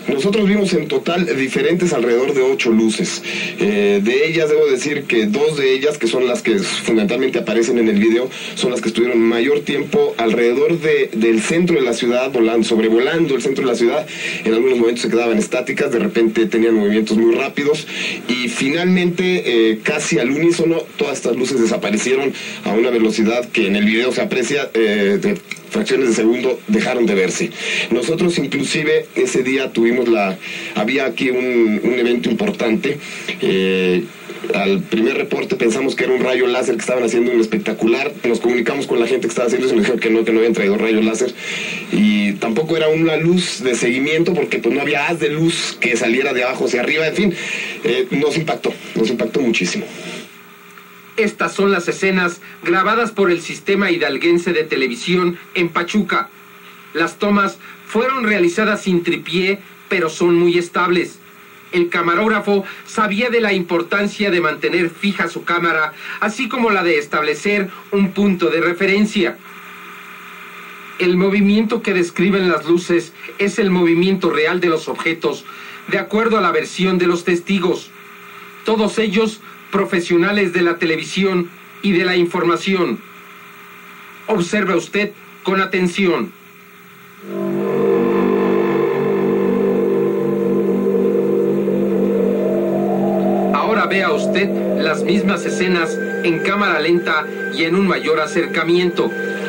Nosotros vimos en total diferentes alrededor de ocho luces. Eh, de ellas debo decir que dos de ellas, que son las que fundamentalmente aparecen en el video, son las que estuvieron mayor tiempo alrededor de, del centro de la ciudad, volando, sobrevolando el centro de la ciudad. En algunos momentos se quedaban estáticas, de repente tenían movimientos muy rápidos y finalmente eh, casi al unísono todas estas luces desaparecieron a una velocidad que en el video se aprecia eh, de fracciones de segundo, dejaron de verse. Nosotros inclusive ese día tuvimos la, había aquí un, un evento importante. eh, Al primer reporte pensamos que era un rayo láser que estaban haciendo un espectacular. Nos comunicamos con la gente que estaba haciendo eso y nos dijeron que no, que no habían traído rayos láser. Y tampoco era una luz de seguimiento porque pues no había haz de luz que saliera de abajo hacia arriba. En fin, eh, nos impactó, nos impactó muchísimo. Estas son las escenas grabadas por el Sistema Hidalguense de Televisión en Pachuca. Las tomas fueron realizadas sin tripié, pero son muy estables. El camarógrafo sabía de la importancia de mantener fija su cámara, así como la de establecer un punto de referencia. El movimiento que describen las luces es el movimiento real de los objetos, de acuerdo a la versión de los testigos. Todos ellos profesionales de la televisión y de la información. Observe usted con atención. Ahora vea usted las mismas escenas en cámara lenta y en un mayor acercamiento.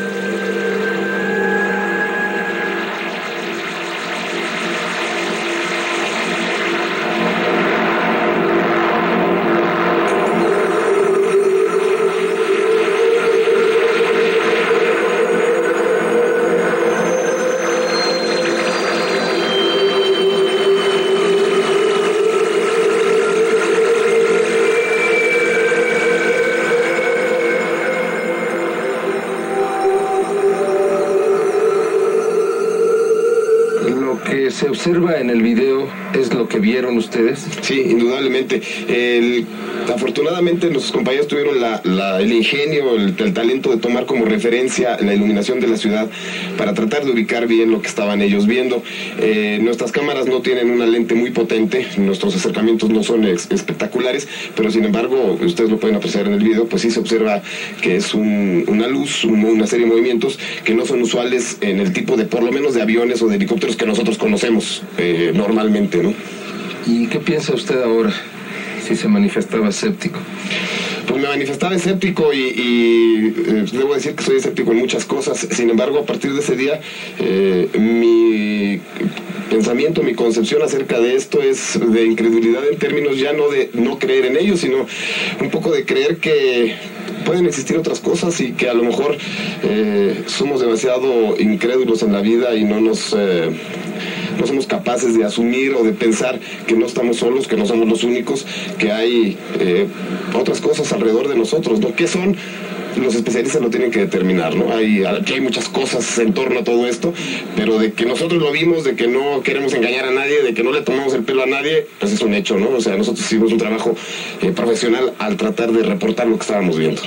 ¿Se observa en el video es lo que vieron ustedes? Sí, indudablemente. El, afortunadamente nuestros compañeros tuvieron la, la, el ingenio, el, el talento de tomar como referencia la iluminación de la ciudad para tratar de ubicar bien lo que estaban ellos viendo. Eh, nuestras cámaras no tienen una lente muy potente, nuestros acercamientos no son ex, espectaculares, pero sin embargo, ustedes lo pueden apreciar en el video, pues sí se observa que es un, una luz, un, una serie de movimientos que no son usuales en el tipo de, por lo menos de aviones o de helicópteros que nosotros conocemos eh, normalmente, ¿no? ¿Y qué piensa usted ahora, si se manifestaba escéptico? Pues me manifestaba escéptico y, y eh, debo decir que soy escéptico en muchas cosas. Sin embargo, a partir de ese día, eh, mi pensamiento, mi concepción acerca de esto es de incredulidad en términos ya no de no creer en ello, sino un poco de creer que pueden existir otras cosas y que a lo mejor eh, somos demasiado incrédulos en la vida y no nos... Eh, no somos capaces de asumir o de pensar que no estamos solos, que no somos los únicos, que hay eh, otras cosas alrededor de nosotros, ¿no? ¿Qué son? Los especialistas lo tienen que determinar, ¿no? Hay, hay muchas cosas en torno a todo esto, pero de que nosotros lo vimos, de que no queremos engañar a nadie, de que no le tomamos el pelo a nadie, pues es un hecho, ¿no? O sea, nosotros hicimos un trabajo eh, profesional al tratar de reportar lo que estábamos viendo.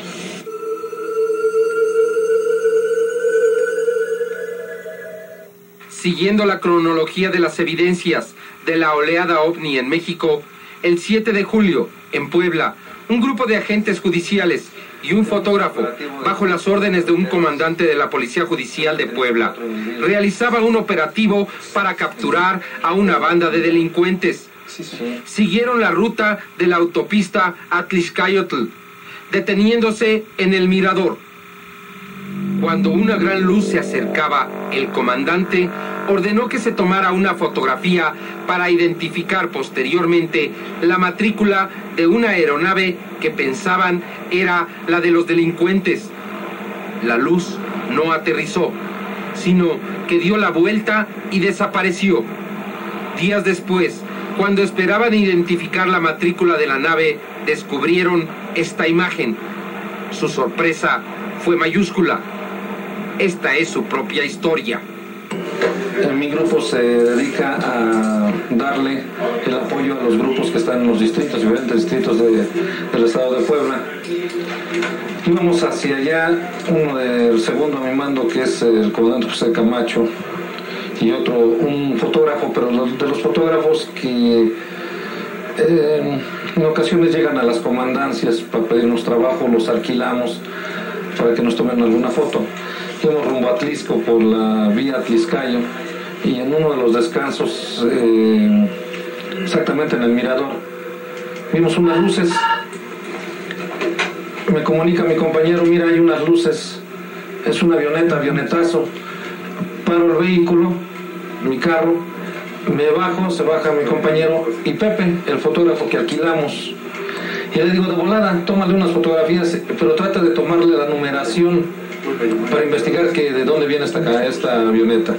Siguiendo la cronología de las evidencias de la oleada ovni en México, el siete de julio, en Puebla, un grupo de agentes judiciales y un fotógrafo, bajo las órdenes de un comandante de la Policía Judicial de Puebla, realizaba un operativo para capturar a una banda de delincuentes. Siguieron la ruta de la autopista Atlixcayotl, deteniéndose en el Mirador. Cuando una gran luz se acercaba, el comandante ordenó que se tomara una fotografía para identificar posteriormente la matrícula de una aeronave que pensaban era la de los delincuentes. La luz no aterrizó, sino que dio la vuelta y desapareció. Días después, cuando esperaban identificar la matrícula de la nave, descubrieron esta imagen. Su sorpresa fue mayúscula. Esta es su propia historia. Mi grupo se dedica a darle el apoyo a los grupos que están en los distritos, diferentes distritos de, del estado de Puebla. Íbamos hacia allá, uno del segundo a mi mando, que es el comandante José Camacho, y otro, un fotógrafo, pero los, de los fotógrafos que eh, en ocasiones llegan a las comandancias para pedirnos trabajo, los alquilamos para que nos tomen alguna foto. Fuimos rumbo a Atlisco por la vía Atliscayo y en uno de los descansos, eh, exactamente en el mirador, vimos unas luces. Me comunica mi compañero, mira, hay unas luces, es una avioneta, avionetazo. Paro el vehículo, mi carro, me bajo, se baja mi compañero y Pepe, el fotógrafo que alquilamos. Y le digo, de volada, tómale unas fotografías, pero trata de tomarle la numeración para investigar que de dónde viene esta, esta avioneta.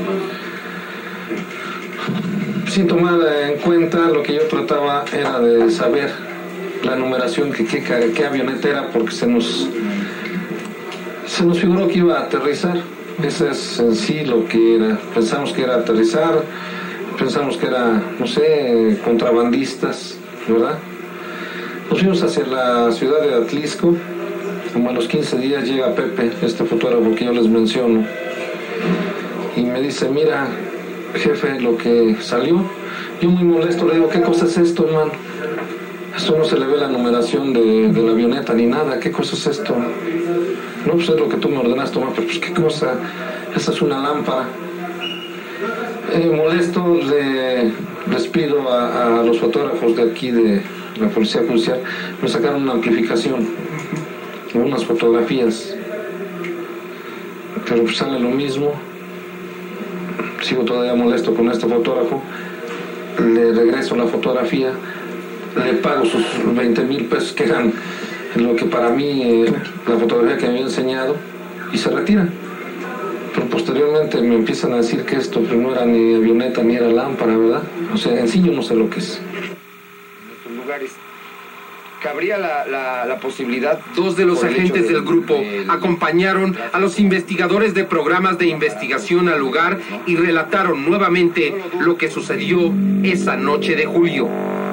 Sin tomar en cuenta, lo que yo trataba era de saber la numeración, que qué, qué avioneta era, porque se nos, se nos figuró que iba a aterrizar. Eso es en sí lo que era. Pensamos que era aterrizar, pensamos que era, no sé, contrabandistas, ¿verdad? Nos fuimos hacia la ciudad de Atlisco. Como a los quince días llega Pepe, este fotógrafo que yo les menciono, y me dice, mira, jefe, lo que salió. Yo muy molesto le digo, ¿qué cosa es esto, hermano? Esto no se le ve la numeración de, de la avioneta ni nada. ¿Qué cosa es esto? No, pues es lo que tú me ordenas tomar, pero pues qué cosa. Esa es una lámpara. Eh, molesto le, les pido a, a los fotógrafos de aquí de la Policía Judicial, me sacaron una amplificación, unas fotografías, pero pues sale lo mismo. Sigo todavía molesto con este fotógrafo, le regreso la fotografía, le pago sus veinte mil pesos que eran lo que para mí eh, la fotografía que me había enseñado, y se retira. Pero posteriormente me empiezan a decir que esto pues, no era ni avioneta ni era lámpara, ¿verdad? O sea, en sí yo no sé lo que es. En estos lugares cabría la, la, la posibilidad. Dos de los agentes de, del grupo de, de, acompañaron a los investigadores de programas de investigación al lugar y relataron nuevamente lo que sucedió esa noche de julio.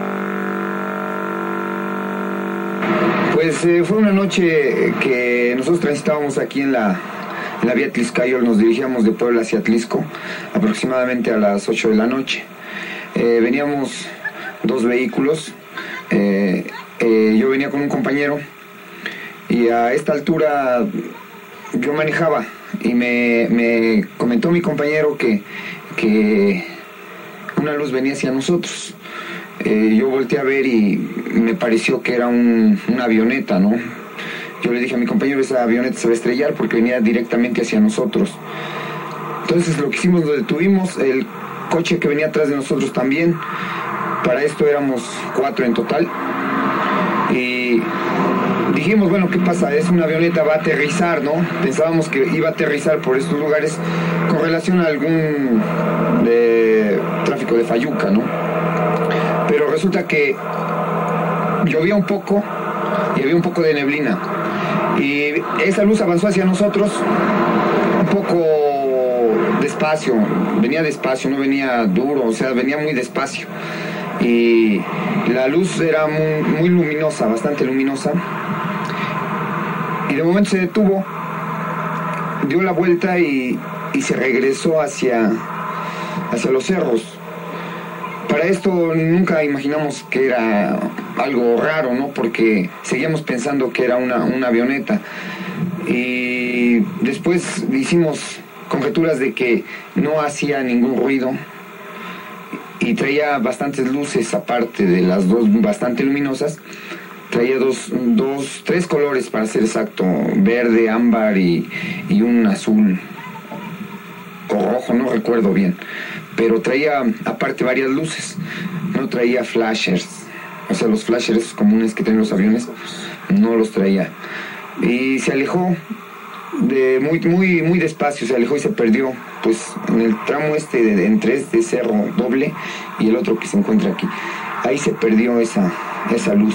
Pues eh, fue una noche que nosotros transitábamos aquí en la, en la vía Atliscayo, nos dirigíamos de Puebla hacia Atlisco, aproximadamente a las ocho de la noche. Eh, veníamos dos vehículos, eh, eh, yo venía con un compañero y a esta altura yo manejaba y me, me comentó mi compañero que, que una luz venía hacia nosotros. Eh, yo volteé a ver y me pareció que era un, una avioneta, ¿no? Yo le dije a mi compañero, esa avioneta se va a estrellar porque venía directamente hacia nosotros. Entonces lo que hicimos, lo detuvimos, el coche que venía atrás de nosotros también. Para esto éramos cuatro en total. Y dijimos, bueno, ¿qué pasa? Es una avioneta, va a aterrizar, ¿no? Pensábamos que iba a aterrizar por estos lugares con relación a algún de, tráfico de Fayuca, ¿no? Pero resulta que llovía un poco y había un poco de neblina. Y esa luz avanzó hacia nosotros un poco despacio, venía despacio, no venía duro, o sea, venía muy despacio. Y la luz era muy, muy luminosa, bastante luminosa. Y de momento se detuvo, dio la vuelta y, y se regresó hacia, hacia los cerros. Para esto nunca imaginamos que era algo raro, ¿no? Porque seguíamos pensando que era una, una avioneta. Y después hicimos conjeturas de que no hacía ningún ruido y traía bastantes luces, aparte de las dos bastante luminosas. Traía dos, dos, tres colores para ser exacto, verde, ámbar y, y un azul o rojo, no recuerdo bien. Pero traía aparte varias luces, no traía flashers, o sea, los flashers comunes que tienen los aviones, no los traía. Y se alejó de muy, muy, muy despacio, se alejó y se perdió, pues en el tramo este de, de, entre este cerro doble y el otro que se encuentra aquí. Ahí se perdió esa, esa luz.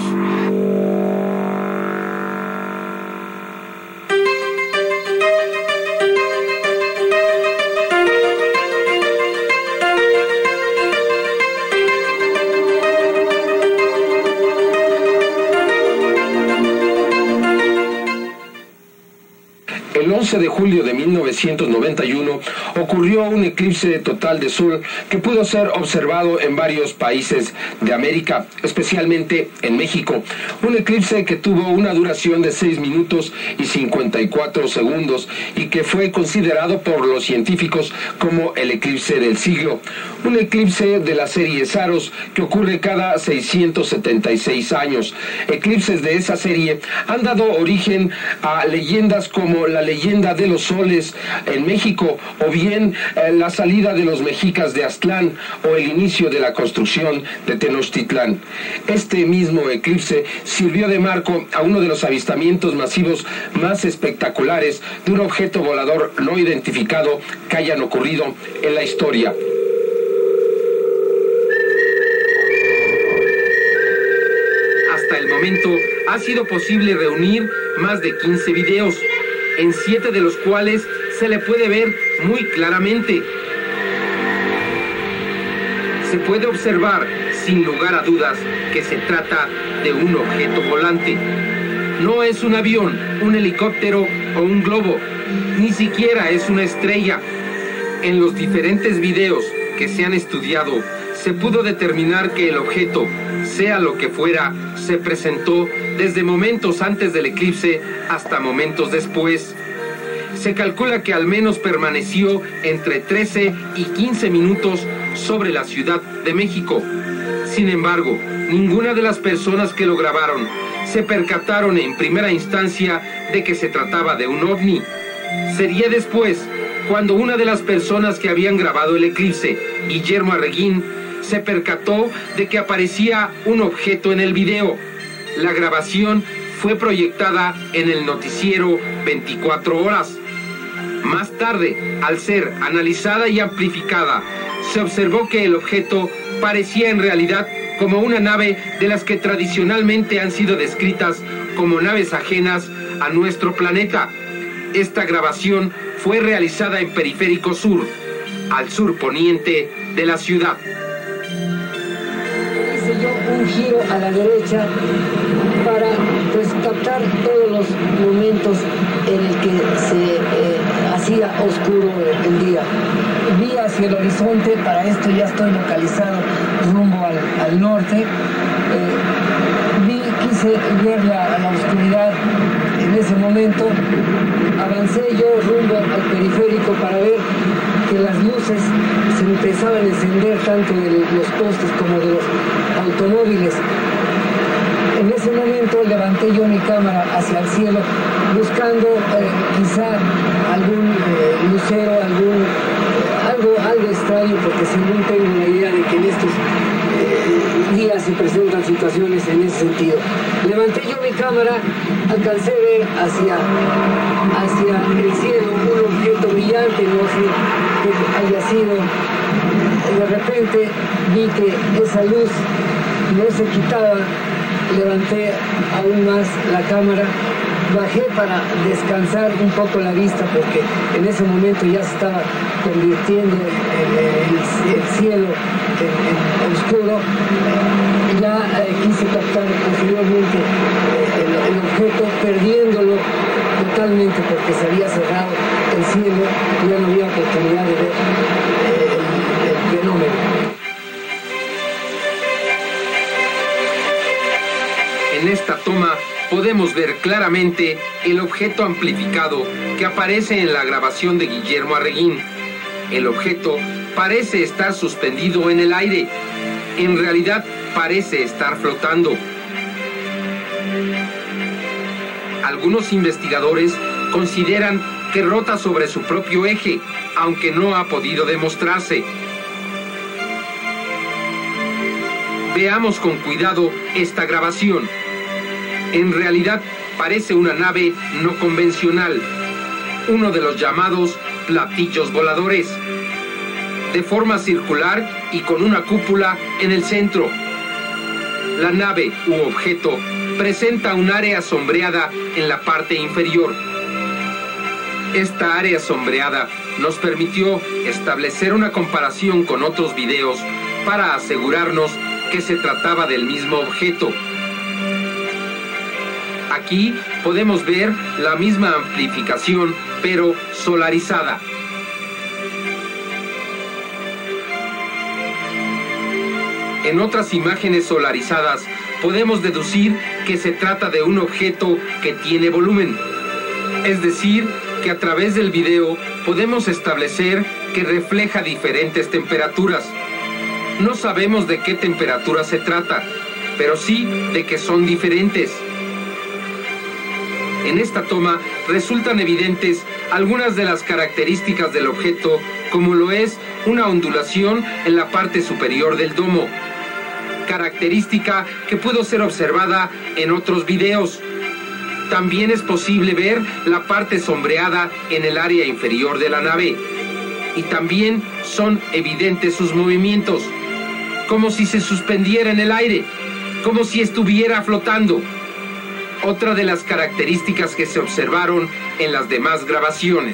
El El once de julio de mil novecientos noventa y uno ocurrió un eclipse total de sol que pudo ser observado en varios países de América, especialmente en México. Un eclipse que tuvo una duración de seis minutos y cincuenta y cuatro segundos y que fue considerado por los científicos como el eclipse del siglo. Un eclipse de la serie Saros que ocurre cada seiscientos setenta y seis años. Eclipses de esa serie han dado origen a leyendas como la leyenda de los soles en México, o bien eh, la salida de los mexicas de Aztlán, o el inicio de la construcción de Tenochtitlán. Este mismo eclipse sirvió de marco a uno de los avistamientos masivos más espectaculares de un objeto volador no identificado que hayan ocurrido en la historia. Hasta el momento ha sido posible reunir más de quince videos, en siete de los cuales se le puede ver muy claramente. Se puede observar, sin lugar a dudas, que se trata de un objeto volante. No es un avión, un helicóptero o un globo, ni siquiera es una estrella. En los diferentes videos que se han estudiado, se pudo determinar que el objeto, sea lo que fuera, se presentó desde momentos antes del eclipse hasta momentos después. Se calcula que al menos permaneció entre trece y quince minutos sobre la Ciudad de México. Sin embargo, ninguna de las personas que lo grabaron se percataron en primera instancia de que se trataba de un ovni. Sería después cuando una de las personas que habían grabado el eclipse, Guillermo Arreguín, se percató de que aparecía un objeto en el video. La grabación fue proyectada en el noticiero veinticuatro horas. Más tarde, al ser analizada y amplificada, se observó que el objeto parecía en realidad como una nave de las que tradicionalmente han sido descritas como naves ajenas a nuestro planeta. Esta grabación fue realizada en Periférico Sur, al sur poniente de la ciudad. Hice yo un giro a la derecha para pues captar todos los momentos en el que se eh, hacía oscuro el día. Vi hacia el horizonte, para esto ya estoy localizado rumbo al, al norte. Eh, vi, quise ver la, la oscuridad en ese momento. Avancé yo rumbo al periférico para ver que las luces se empezaban a encender tanto de los postes como de los automóviles. En ese momento levanté yo mi cámara hacia el cielo buscando eh, quizá algún eh, lucero, algún, eh, algo, algo extraño, porque según tengo la idea de que en estos eh, días se presentan situaciones en ese sentido. Levanté yo mi cámara, alcancé a ver hacia, hacia el cielo un objeto brillante, no sé qué haya sido. De repente vi que esa luz no se quitaba. Levanté aún más la cámara, bajé para descansar un poco la vista, porque en ese momento ya se estaba convirtiendo el, el, el cielo en, en oscuro. Ya eh, quise captar posteriormente eh, el, el objeto, perdiéndolo totalmente porque se había cerrado el cielo, ya no había oportunidad de ver eh, el, el fenómeno. En esta toma podemos ver claramente el objeto amplificado que aparece en la grabación de Guillermo Arreguín. El objeto parece estar suspendido en el aire. En realidad parece estar flotando. Algunos investigadores consideran que rota sobre su propio eje, aunque no ha podido demostrarse. Veamos con cuidado esta grabación. En realidad parece una nave no convencional, uno de los llamados platillos voladores, de forma circular y con una cúpula en el centro. La nave u objeto presenta un área sombreada en la parte inferior. Esta área sombreada nos permitió establecer una comparación con otros videos para asegurarnos que se trataba del mismo objeto. Aquí podemos ver la misma amplificación, pero solarizada. En otras imágenes solarizadas podemos deducir que se trata de un objeto que tiene volumen. Es decir, que a través del video podemos establecer que refleja diferentes temperaturas. No sabemos de qué temperatura se trata, pero sí de que son diferentes. En esta toma resultan evidentes algunas de las características del objeto, como lo es una ondulación en la parte superior del domo, característica que pudo ser observada en otros videos. También es posible ver la parte sombreada en el área inferior de la nave. Y también son evidentes sus movimientos, como si se suspendiera en el aire, como si estuviera flotando. Otra de las características que se observaron en las demás grabaciones.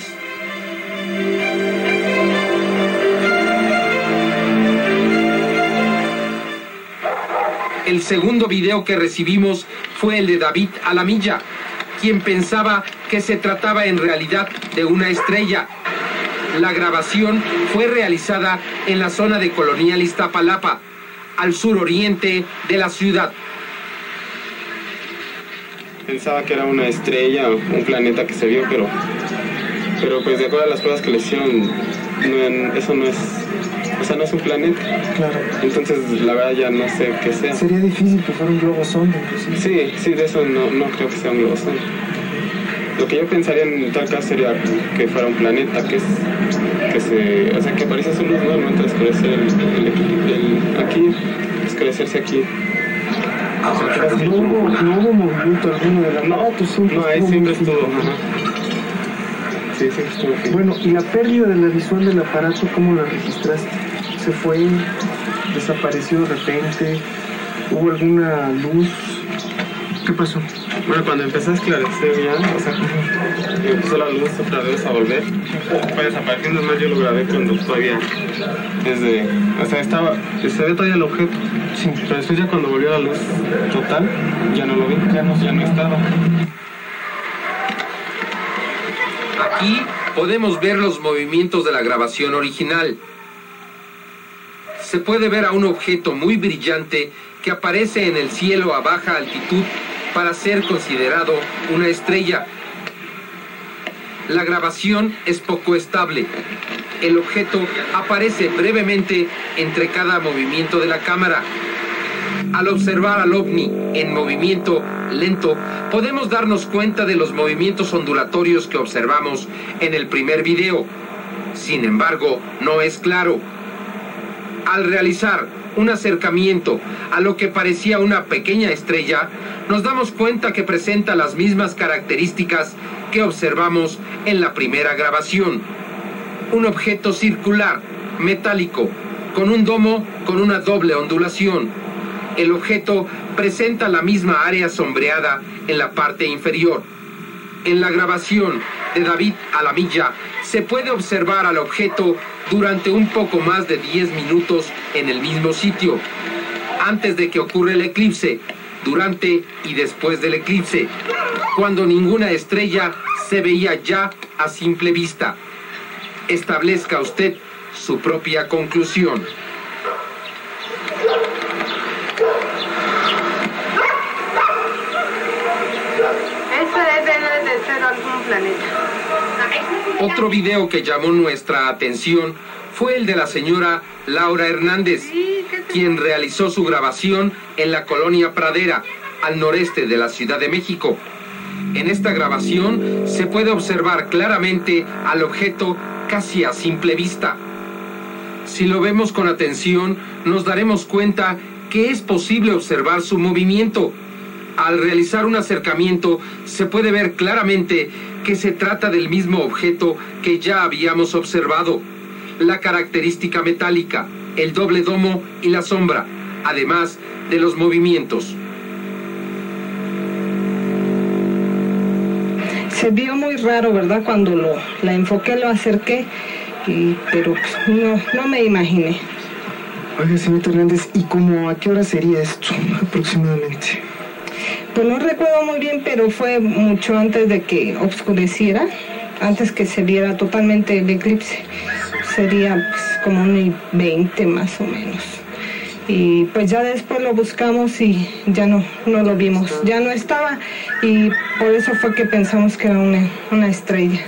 El segundo video que recibimos fue el de David Alamilla, quien pensaba que se trataba en realidad de una estrella. La grabación fue realizada en la zona de Colonial Iztapalapa, al suroriente de la ciudad. Pensaba que era una estrella, un planeta que se vio, pero, pero pues de acuerdo a las pruebas que le hicieron, no, eso no es, o sea, no es un planeta. Claro. Entonces, la verdad ya no sé qué sea. Sería difícil que fuera un globo sonda, inclusive. Sí, sí, de eso no, no creo que sea un globo sonda. Lo que yo pensaría en tal caso sería que fuera un planeta que es, que se, o sea, que aparece su luz, ¿no? Al momento de oscurecer el, el, el, el, aquí, oscurecerse aquí. O sea, no, hubo, no hubo movimiento alguno del aparato, siempre no, ahí siempre estuvo. Ajá. Sí, sí, estuvo aquí. Bueno, ¿y la pérdida de la visual del aparato cómo la registraste? ¿Se fue? ¿Desapareció de repente? ¿Hubo alguna luz? ¿Qué pasó? Bueno, cuando empezó a esclarecer ya, o sea, que empezó la luz otra vez a volver, fue desapareciendo. Más yo lo grabé cuando todavía, desde, o sea, estaba, se ve todavía el objeto, sí, pero después ya cuando volvió la luz total, ya no lo vi, ya no, ya no estaba. Aquí podemos ver los movimientos de la grabación original. Se puede ver a un objeto muy brillante que aparece en el cielo a baja altitud para ser considerado una estrella. La grabación es poco estable. El objeto aparece brevemente entre cada movimiento de la cámara. Al observar al ovni en movimiento lento, podemos darnos cuenta de los movimientos ondulatorios que observamos en el primer video. Sin embargo, no es claro. Al realizar un acercamiento a lo que parecía una pequeña estrella, nos damos cuenta que presenta las mismas características que observamos en la primera grabación. Un objeto circular, metálico, con un domo con una doble ondulación. El objeto presenta la misma área sombreada en la parte inferior. En la grabación de David Alamilla se puede observar al objeto durante un poco más de diez minutos en el mismo sitio, antes de que ocurra el eclipse, durante y después del eclipse, cuando ninguna estrella se veía ya a simple vista. Establezca usted su propia conclusión. Eso debe de ser algún planeta. Otro video que llamó nuestra atención fue el de la señora Laura Hernández, quien realizó su grabación en la colonia Pradera, al noreste de la Ciudad de México. En esta grabación se puede observar claramente al objeto casi a simple vista. Si lo vemos con atención, nos daremos cuenta que es posible observar su movimiento. Al realizar un acercamiento, se puede ver claramente que se trata del mismo objeto que ya habíamos observado. La característica metálica, el doble domo y la sombra, además de los movimientos. Se vio muy raro, ¿verdad? Cuando lo, la enfoqué, lo acerqué, y, pero pues, no, no me imaginé. Oiga, señorita Hernández, ¿y cómo a qué hora sería esto aproximadamente? Pues no recuerdo muy bien, pero fue mucho antes de que oscureciera, antes que se viera totalmente el eclipse. Sería pues como un veinte más o menos. Y pues ya después lo buscamos y ya no, no lo vimos, ya no estaba, y por eso fue que pensamos que era una, una estrella.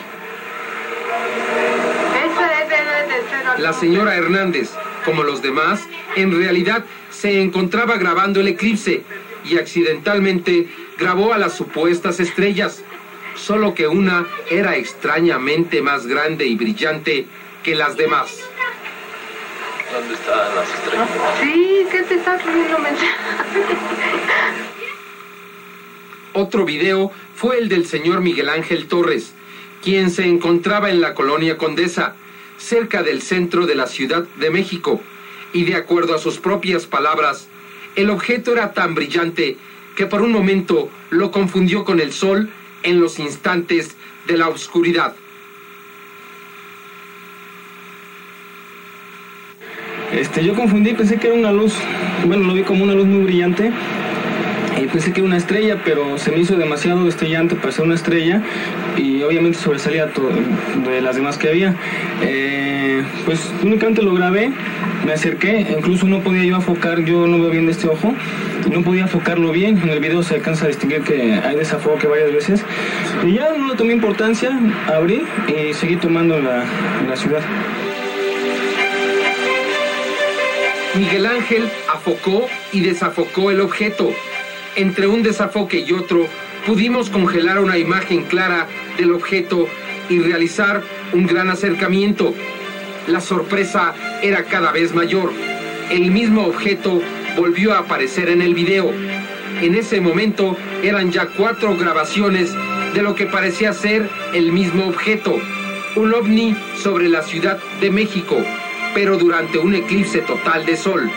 La señora Hernández, como los demás, en realidad se encontraba grabando el eclipse y accidentalmente grabó a las supuestas estrellas, solo que una era extrañamente más grande y brillante que las demás. ¿Dónde están las estrellas? Sí, ¿qué te estás riendo, mensaje? Otro video fue el del señor Miguel Ángel Torres, quien se encontraba en la colonia Condesa, cerca del centro de la Ciudad de México, y de acuerdo a sus propias palabras, el objeto era tan brillante que por un momento lo confundió con el sol en los instantes de la oscuridad. Este, yo confundí, pensé que era una luz, bueno, lo vi como una luz muy brillante y pensé que era una estrella, pero se me hizo demasiado destellante para ser una estrella y obviamente sobresalía de las demás que había. Eh, pues únicamente lo grabé, me acerqué, incluso no podía yo enfocar, yo no veo bien de este ojo, no podía enfocarlo bien, en el video se alcanza a distinguir que hay desenfoque varias veces y ya no le tomé importancia, abrí y seguí tomando en la, en la ciudad. Miguel Ángel afocó y desafocó el objeto. Entre un desafoque y otro, pudimos congelar una imagen clara del objeto y realizar un gran acercamiento. La sorpresa era cada vez mayor. El mismo objeto volvió a aparecer en el video. En ese momento eran ya cuatro grabaciones de lo que parecía ser el mismo objeto, un ovni sobre la Ciudad de México, pero durante un eclipse total de sol.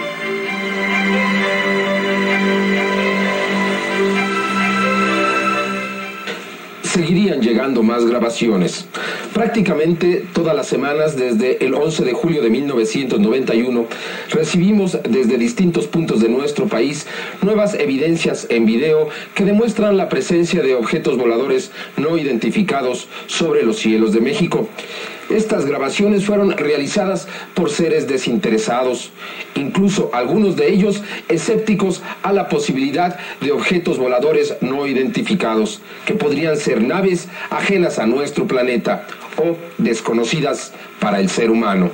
Seguirían llegando más grabaciones. Prácticamente todas las semanas desde el once de julio de mil novecientos noventa y uno recibimos desde distintos puntos de nuestro país nuevas evidencias en video que demuestran la presencia de objetos voladores no identificados sobre los cielos de México. Estas grabaciones fueron realizadas por seres desinteresados, incluso algunos de ellos escépticos a la posibilidad de objetos voladores no identificados, que podrían ser naves ajenas a nuestro planeta o desconocidas para el ser humano.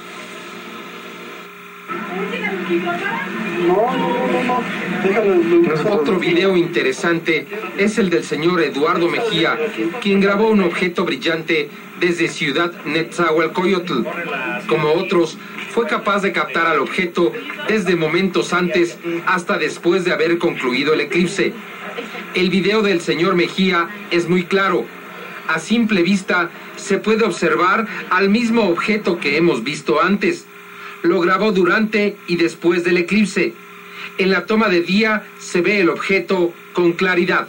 Otro video interesante es el del señor Eduardo Mejía, quien grabó un objeto brillante desde Ciudad Netzahualcoyotl. Como otros, fue capaz de captar al objeto desde momentos antes hasta después de haber concluido el eclipse. El video del señor Mejía es muy claro. A simple vista se puede observar al mismo objeto que hemos visto antes. Lo grabó durante y después del eclipse. En la toma de día se ve el objeto con claridad.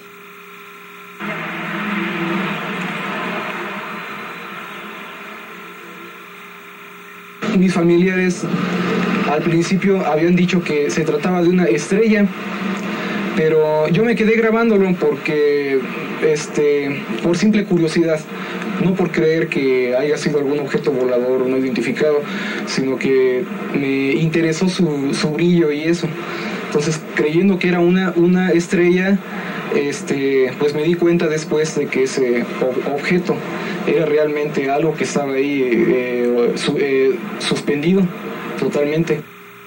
Mis familiares al principio habían dicho que se trataba de una estrella, pero yo me quedé grabándolo porque, este, por simple curiosidad, no por creer que haya sido algún objeto volador no identificado, sino que me interesó su, su brillo y eso. Entonces, creyendo que era una, una estrella, este, pues me di cuenta después de que ese ob objeto era realmente algo que estaba ahí eh, su, eh, suspendido totalmente.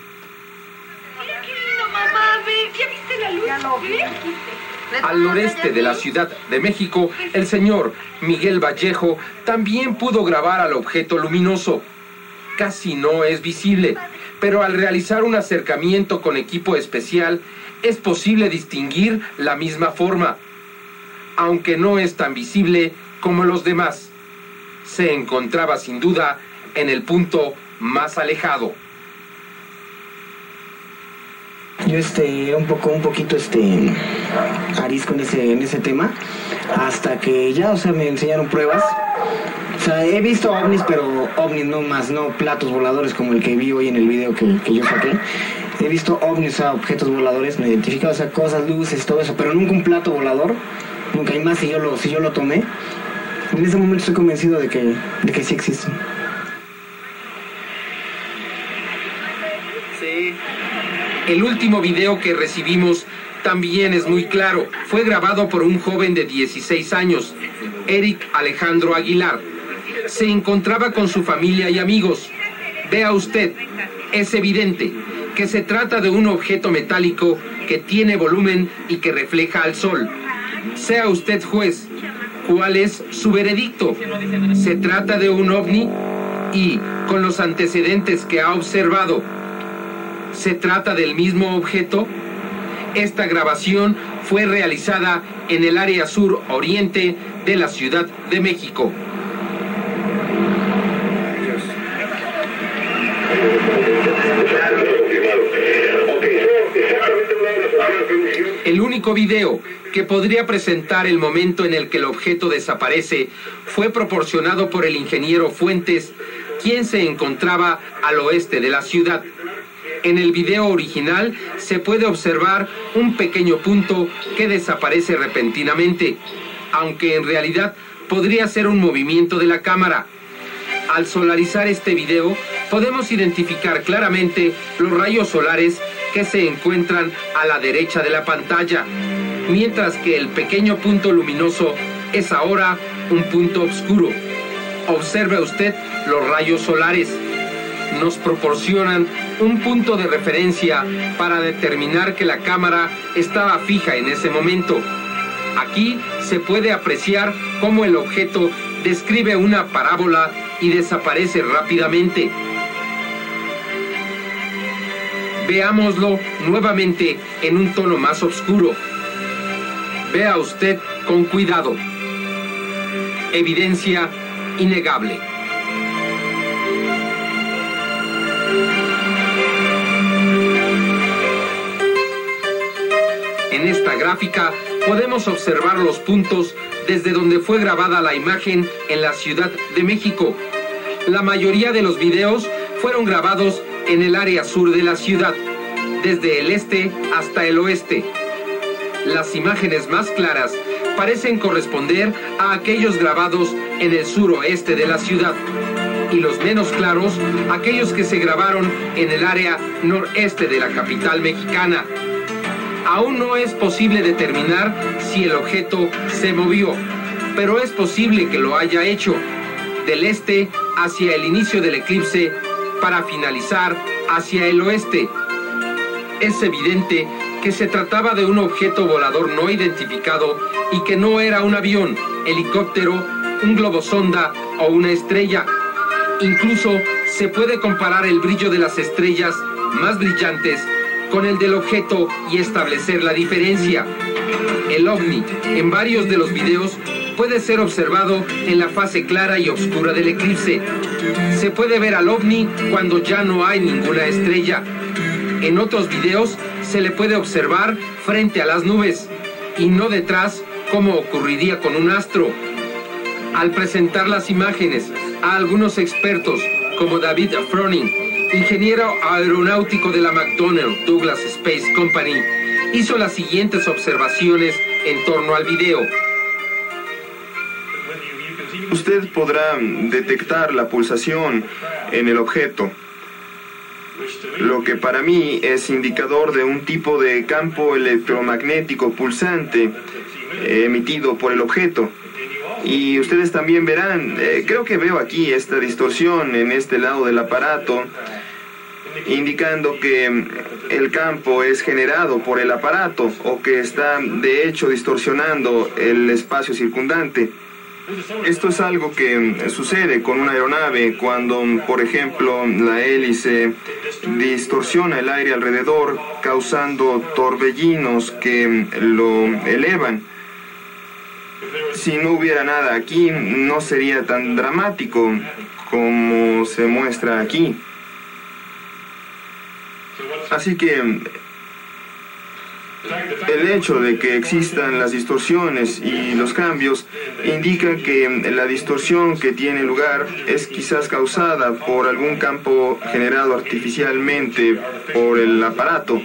Al noreste de la Ciudad de México, el señor Miguel Vallejo también pudo grabar al objeto luminoso. Casi no es visible, pero al realizar un acercamiento con equipo especial, es posible distinguir la misma forma, aunque no es tan visible como los demás. Se encontraba sin duda en el punto más alejado. Yo este un poco un poquito este arisco en ese en ese tema hasta que ya, o sea, me enseñaron pruebas. O sea, he visto ovnis, pero ovnis no más, no platos voladores como el que vi hoy en el video que, que yo saqué. he visto ovnis, o sea, objetos voladores no identificados, o sea, cosas, luces, todo eso, pero nunca un plato volador, nunca, y más si yo lo, si yo lo tomé. En ese momento estoy convencido de que, de que sí existen. Sí. El último video que recibimos también es muy claro. Fue grabado por un joven de dieciséis años, Eric Alejandro Aguilar. Se encontraba con su familia y amigos. Vea usted, es evidente que se trata de un objeto metálico que tiene volumen y que refleja al sol. Sea usted juez, ¿cuál es su veredicto? ¿Se trata de un ovni? Y, con los antecedentes que ha observado, ¿se trata del mismo objeto? Esta grabación fue realizada en el área sur oriente de la Ciudad de México. El único video que podría presentar el momento en el que el objeto desaparece fue proporcionado por el ingeniero Fuentes, quien se encontraba al oeste de la ciudad. En el video original se puede observar un pequeño punto que desaparece repentinamente, aunque en realidad podría ser un movimiento de la cámara. Al solarizar este video, podemos identificar claramente los rayos solares que se encuentran a la derecha de la pantalla, mientras que el pequeño punto luminoso es ahora un punto oscuro. Observe usted los rayos solares. Nos proporcionan un punto de referencia para determinar que la cámara estaba fija en ese momento. Aquí se puede apreciar cómo el objeto describe una parábola y desaparece rápidamente. Veámoslo nuevamente en un tono más oscuro. Vea usted con cuidado. Evidencia innegable. En esta gráfica podemos observar los puntos desde donde fue grabada la imagen en la Ciudad de México. La mayoría de los videos fueron grabados en el área sur de la ciudad, desde el este hasta el oeste. Las imágenes más claras parecen corresponder a aquellos grabados en el suroeste de la ciudad, y los menos claros aquellos que se grabaron en el área noreste de la capital mexicana. Aún no es posible determinar si el objeto se movió, pero es posible que lo haya hecho, del este hacia el inicio del eclipse para finalizar hacia el oeste. Es evidente que se trataba de un objeto volador no identificado y que no era un avión, helicóptero, un globosonda o una estrella. Incluso se puede comparar el brillo de las estrellas más brillantes con el del objeto y establecer la diferencia. El ovni, en varios de los videos, puede ser observado en la fase clara y oscura del eclipse. Se puede ver al ovni cuando ya no hay ninguna estrella. En otros videos se le puede observar frente a las nubes y no detrás, como ocurriría con un astro. Al presentar las imágenes a algunos expertos como David Froning, ingeniero aeronáutico de la McDonnell Douglas Space Company, hizo las siguientes observaciones en torno al video. Usted podrá detectar la pulsación en el objeto, lo que para mí es indicador de un tipo de campo electromagnético pulsante emitido por el objeto. Y ustedes también verán, eh, creo que veo aquí esta distorsión en este lado del aparato, indicando que el campo es generado por el aparato o que está de hecho distorsionando el espacio circundante. Esto es algo que sucede con una aeronave cuando, por ejemplo, la hélice distorsiona el aire alrededor, causando torbellinos que lo elevan. Si no hubiera nada aquí, no sería tan dramático como se muestra aquí. Así que El hecho de que existan las distorsiones y los cambios indica que la distorsión que tiene lugar es quizás causada por algún campo generado artificialmente por el aparato.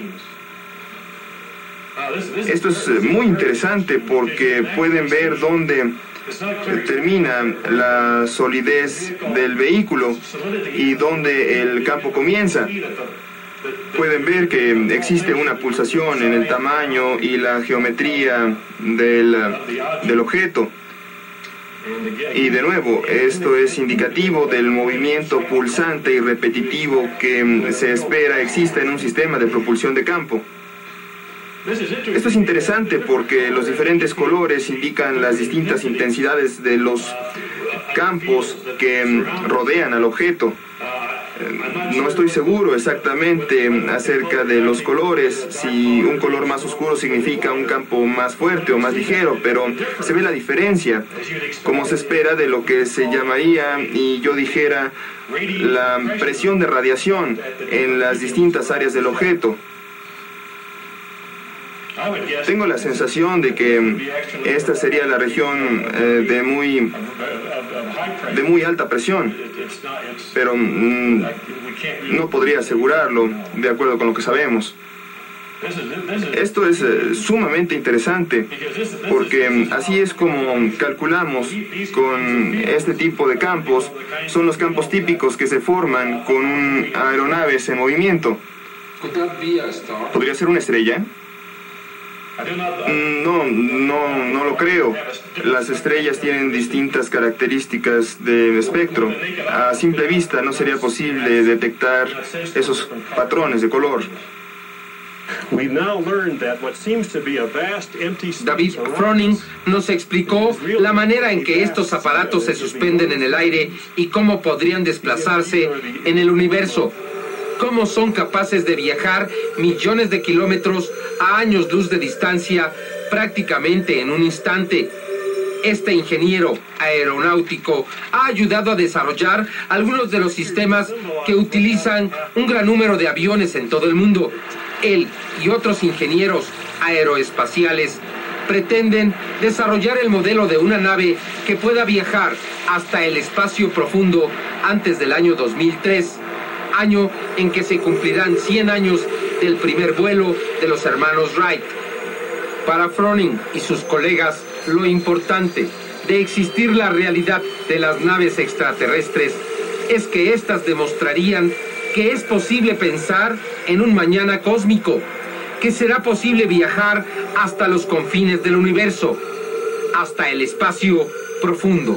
Esto es muy interesante porque pueden ver dónde termina la solidez del vehículo y dónde el campo comienza. Pueden ver que existe una pulsación en el tamaño y la geometría del, del objeto. Y de nuevo, esto es indicativo del movimiento pulsante y repetitivo que se espera exista en un sistema de propulsión de campo. Esto es interesante porque los diferentes colores indican las distintas intensidades de los campos que rodean al objeto. No estoy seguro exactamente acerca de los colores, si un color más oscuro significa un campo más fuerte o más ligero, pero se ve la diferencia, como se espera de lo que se llamaría, y yo dijera, la presión de radiación en las distintas áreas del objeto. Tengo la sensación de que esta sería la región eh, de muy de muy alta presión, pero mm, no podría asegurarlo de acuerdo con lo que sabemos. Esto es eh, sumamente interesante porque así es como calculamos con este tipo de campos. Son los campos típicos que se forman con un aeronaves en movimiento. ¿Podría ser una estrella? No, no, no lo creo. Las estrellas tienen distintas características de espectro. A simple vista no sería posible detectar esos patrones de color. David Froning nos explicó la manera en que estos aparatos se suspenden en el aire y cómo podrían desplazarse en el universo. Cómo son capaces de viajar millones de kilómetros a años luz de distancia prácticamente en un instante. Este ingeniero aeronáutico ha ayudado a desarrollar algunos de los sistemas que utilizan un gran número de aviones en todo el mundo. Él y otros ingenieros aeroespaciales pretenden desarrollar el modelo de una nave que pueda viajar hasta el espacio profundo antes del año dos mil tres. Año en que se cumplirán cien años del primer vuelo de los hermanos Wright. Para Froning y sus colegas, lo importante de existir la realidad de las naves extraterrestres es que éstas demostrarían que es posible pensar en un mañana cósmico, que será posible viajar hasta los confines del universo, hasta el espacio profundo.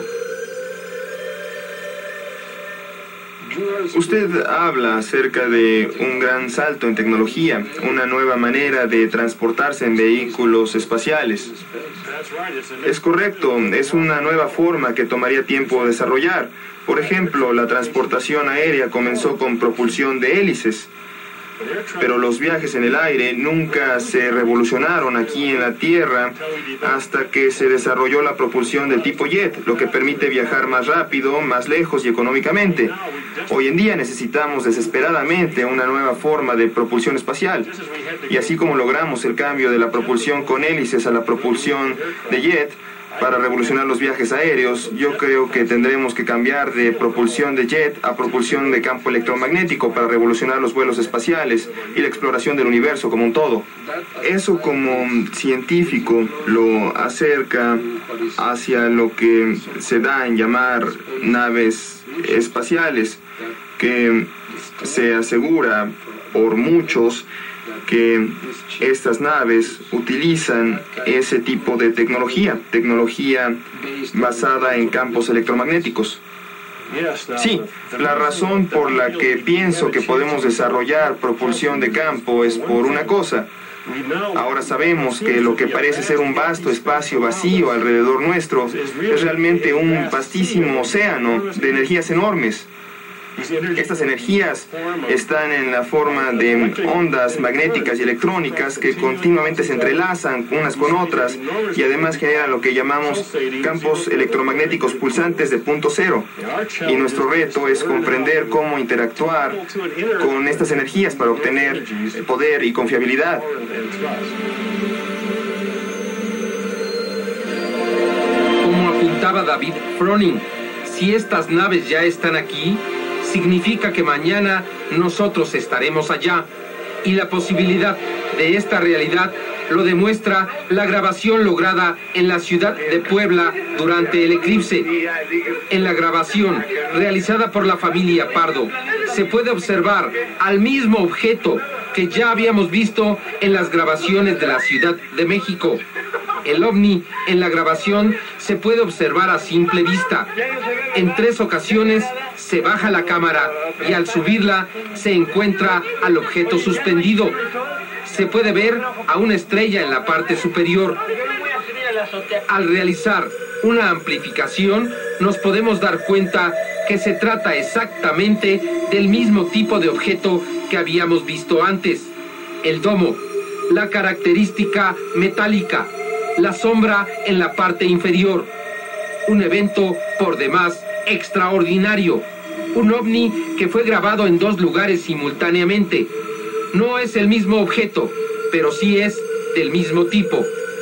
Usted habla acerca de un gran salto en tecnología, una nueva manera de transportarse en vehículos espaciales. Es correcto, es una nueva forma que tomaría tiempo desarrollar. Por ejemplo, la transportación aérea comenzó con propulsión de hélices, pero los viajes en el aire nunca se revolucionaron aquí en la Tierra hasta que se desarrolló la propulsión del tipo jet, lo que permite viajar más rápido, más lejos y económicamente. Hoy en día necesitamos desesperadamente una nueva forma de propulsión espacial, y así como logramos el cambio de la propulsión con hélices a la propulsión de jet para revolucionar los viajes aéreos, yo creo que tendremos que cambiar de propulsión de jet a propulsión de campo electromagnético para revolucionar los vuelos espaciales y la exploración del universo como un todo. Eso como científico lo acerca hacia lo que se da en llamar naves espaciales, que se asegura por muchos que estas naves utilizan ese tipo de tecnología, tecnología basada en campos electromagnéticos. Sí, la razón por la que pienso que podemos desarrollar propulsión de campo es por una cosa. Ahora sabemos que lo que parece ser un vasto espacio vacío alrededor nuestro es realmente un vastísimo océano de energías enormes. Estas energías están en la forma de ondas magnéticas y electrónicas que continuamente se entrelazan unas con otras y además generan lo que llamamos campos electromagnéticos pulsantes de punto cero. Y nuestro reto es comprender cómo interactuar con estas energías para obtener poder y confiabilidad. comentaba David Froning, si estas naves ya están aquí, significa que mañana nosotros estaremos allá. Y la posibilidad de esta realidad lo demuestra la grabación lograda en la ciudad de Puebla durante el eclipse. En la grabación realizada por la familia Pardo se puede observar al mismo objeto que ya habíamos visto en las grabaciones de la Ciudad de México. El ovni en la grabación se puede observar a simple vista. En tres ocasiones se baja la cámara y al subirla se encuentra al objeto suspendido. Se puede ver a una estrella en la parte superior. Al realizar una amplificación, nos podemos dar cuenta que se trata exactamente del mismo tipo de objeto que habíamos visto antes. El domo, la característica metálica, la sombra en la parte inferior. Un evento por demás extraordinario. Un ovni que fue grabado en dos lugares simultáneamente. No es el mismo objeto, pero sí es del mismo tipo.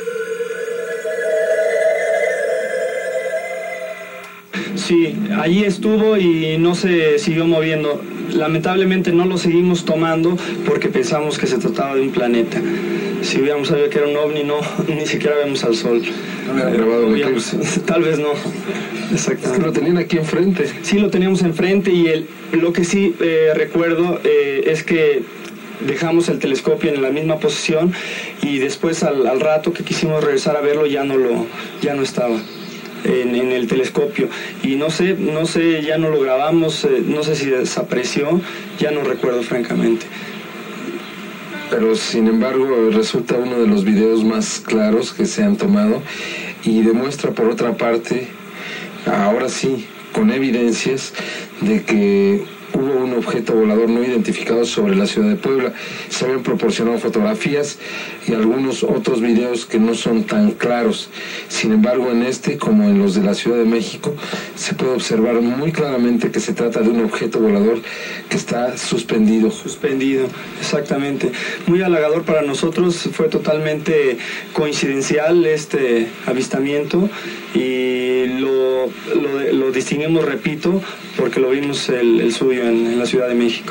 Sí, allí estuvo y no se siguió moviendo. Lamentablemente no lo seguimos tomando porque pensamos que se trataba de un planeta. Si hubiéramos sabido que era un ovni, no, ni siquiera vemos al sol. No me había grabado el eclipse. Tal vez no. Exactamente. Es que lo tenían aquí enfrente. Sí, lo teníamos enfrente y el, lo que sí eh, recuerdo eh, es que dejamos el telescopio en la misma posición y después al, al rato que quisimos regresar a verlo ya no lo ya no estaba en, en el telescopio y no sé no sé ya no lo grabamos, eh, no sé si desapareció, ya no recuerdo francamente. Pero sin embargo resulta uno de los videos más claros que se han tomado y demuestra por otra parte, ahora sí, con evidencias de que hubo un objeto volador no identificado sobre la ciudad de Puebla. Se habían proporcionado fotografías y algunos otros videos que no son tan claros. Sin embargo, en este, como en los de la Ciudad de México, se puede observar muy claramente que se trata de un objeto volador que está suspendido. Suspendido, exactamente. Muy halagador para nosotros, fue totalmente coincidencial este avistamiento y lo, lo, lo distinguimos, repito, porque lo vimos el, el suyo en, en la Ciudad de México.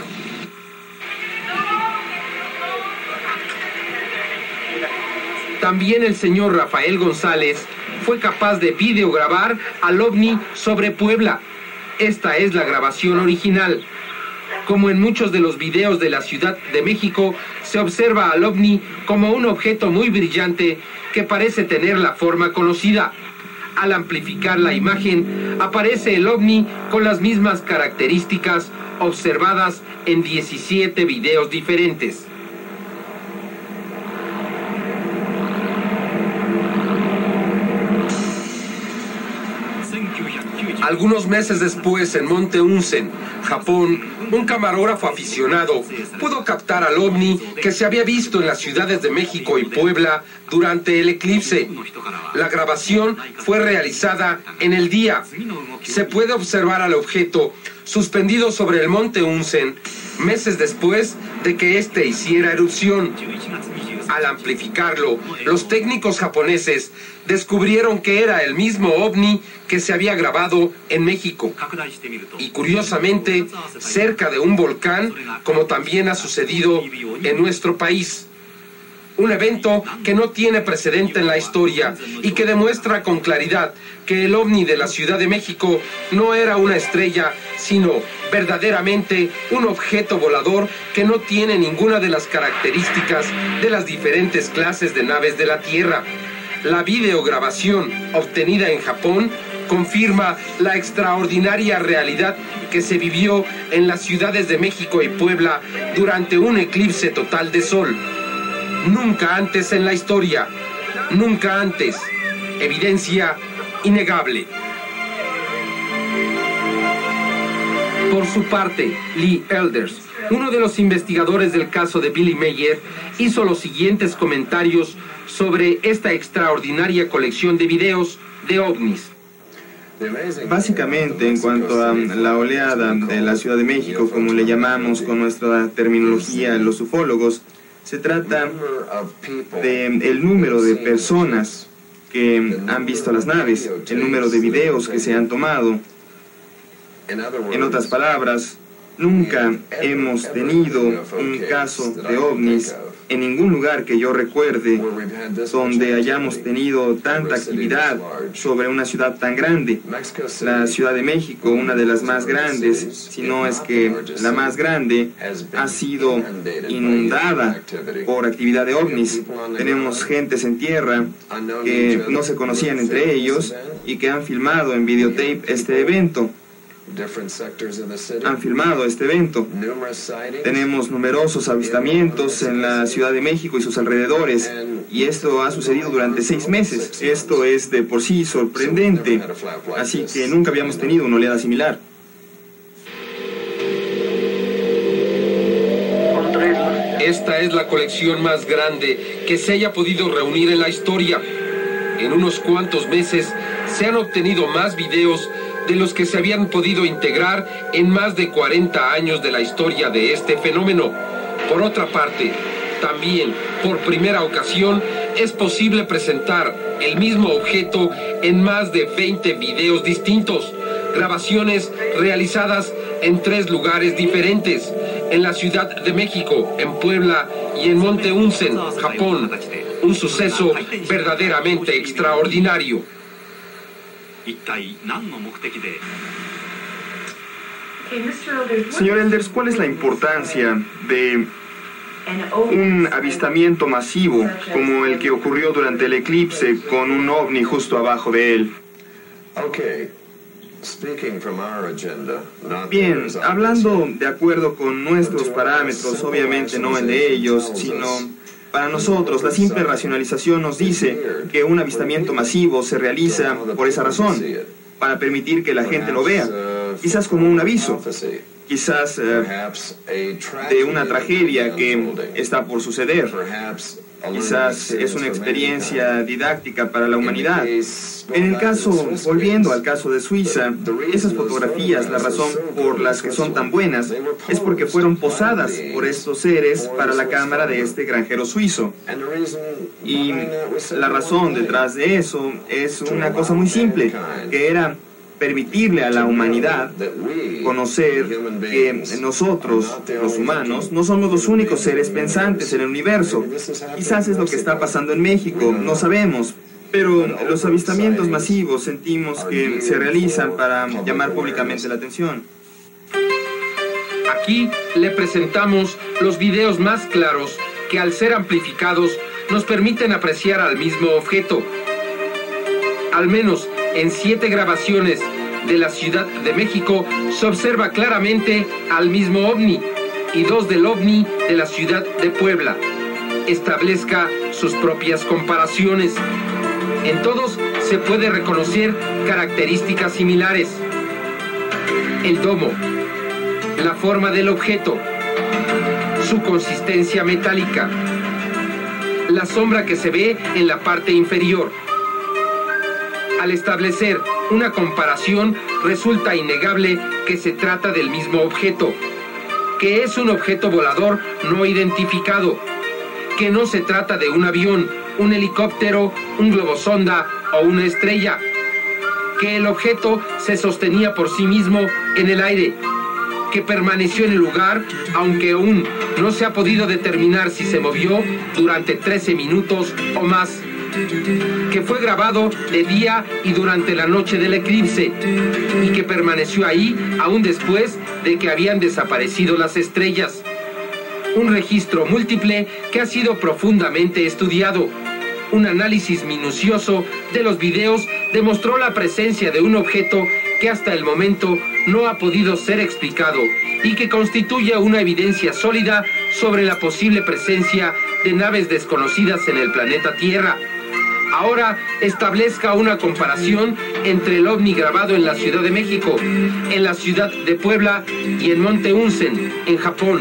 También el señor Rafael González fue capaz de videograbar al ovni sobre Puebla. Esta es la grabación original. Como en muchos de los videos de la Ciudad de México, se observa al ovni como un objeto muy brillante que parece tener la forma conocida. Al amplificar la imagen, aparece el ovni con las mismas características observadas en diecisiete videos diferentes. Algunos meses después, en Monte Unzen, Japón, un camarógrafo aficionado pudo captar al ovni que se había visto en las ciudades de México y Puebla durante el eclipse. La grabación fue realizada en el día. Se puede observar al objeto suspendido sobre el Monte Unzen meses después de que éste hiciera erupción. Al amplificarlo, los técnicos japoneses descubrieron que era el mismo ovni que se había grabado en México. Y curiosamente, cerca de un volcán, como también ha sucedido en nuestro país. Un evento que no tiene precedente en la historia y que demuestra con claridad que el ovni de la Ciudad de México no era una estrella, sino verdaderamente un objeto volador que no tiene ninguna de las características de las diferentes clases de naves de la Tierra. La videograbación obtenida en Japón confirma la extraordinaria realidad que se vivió en las ciudades de México y Puebla durante un eclipse total de sol. Nunca antes en la historia, nunca antes. Evidencia innegable. Por su parte, Lee Elders, uno de los investigadores del caso de Billy Meier, hizo los siguientes comentarios sobre esta extraordinaria colección de videos de ovnis. Básicamente, en cuanto a la oleada de la Ciudad de México, como le llamamos con nuestra terminología los ufólogos, se trata de el número de personas que han visto las naves, el número de videos que se han tomado. En otras palabras, nunca hemos tenido un caso de ovnis en ningún lugar que yo recuerde donde hayamos tenido tanta actividad sobre una ciudad tan grande. La Ciudad de México, una de las más grandes, si no es que la más grande, ha sido inundada por actividad de ovnis. Tenemos gentes en tierra que no se conocían entre ellos y que han filmado en videotape este evento. Han filmado este evento. Tenemos numerosos avistamientos en la Ciudad de México y sus alrededores, y esto ha sucedido durante seis meses. Esto es de por sí sorprendente, así que nunca habíamos tenido una oleada similar. Esta es la colección más grande que se haya podido reunir en la historia. En unos cuantos meses se han obtenido más videos de los que se habían podido integrar en más de cuarenta años de la historia de este fenómeno. Por otra parte, también, por primera ocasión, es posible presentar el mismo objeto en más de veinte videos distintos, grabaciones realizadas en tres lugares diferentes, en la Ciudad de México, en Puebla y en Monte Unzen, Japón. Un suceso verdaderamente extraordinario. Señor Elders, ¿cuál es la importancia de un avistamiento masivo como el que ocurrió durante el eclipse con un ovni justo abajo de él? Bien, hablando de acuerdo con nuestros parámetros, obviamente no el de ellos, sino para nosotros, la simple racionalización nos dice que un avistamiento masivo se realiza por esa razón, para permitir que la gente lo vea, quizás como un aviso, quizás eh, de una tragedia que está por suceder, quizás es una experiencia didáctica para la humanidad. En el caso, volviendo al caso de Suiza, esas fotografías, la razón por las que son tan buenas, es porque fueron posadas por estos seres para la cámara de este granjero suizo. Y la razón detrás de eso es una cosa muy simple, que era permitirle a la humanidad conocer que nosotros, los humanos, no somos los únicos seres pensantes en el universo. Quizás es lo que está pasando en México, no sabemos, pero los avistamientos masivos sentimos que se realizan para llamar públicamente la atención. Aquí le presentamos los videos más claros que, al ser amplificados, nos permiten apreciar al mismo objeto. Al menos en siete grabaciones de la Ciudad de México se observa claramente al mismo ovni, y dos del ovni de la Ciudad de Puebla. Establezca sus propias comparaciones. En todos se puede reconocer características similares: el domo, la forma del objeto, su consistencia metálica, la sombra que se ve en la parte inferior. Al establecer una comparación, resulta innegable que se trata del mismo objeto, que es un objeto volador no identificado, que no se trata de un avión, un helicóptero, un globosonda o una estrella, que el objeto se sostenía por sí mismo en el aire, que permaneció en el lugar, aunque aún no se ha podido determinar si se movió durante trece minutos o más, que fue grabado de día y durante la noche del eclipse, y que permaneció ahí aún después de que habían desaparecido las estrellas. Un registro múltiple que ha sido profundamente estudiado. Un análisis minucioso de los videos demostró la presencia de un objeto que hasta el momento no ha podido ser explicado y que constituye una evidencia sólida sobre la posible presencia de naves desconocidas en el planeta Tierra. Ahora establezca una comparación entre el ovni grabado en la Ciudad de México, en la Ciudad de Puebla y en Monte Unzen, en Japón.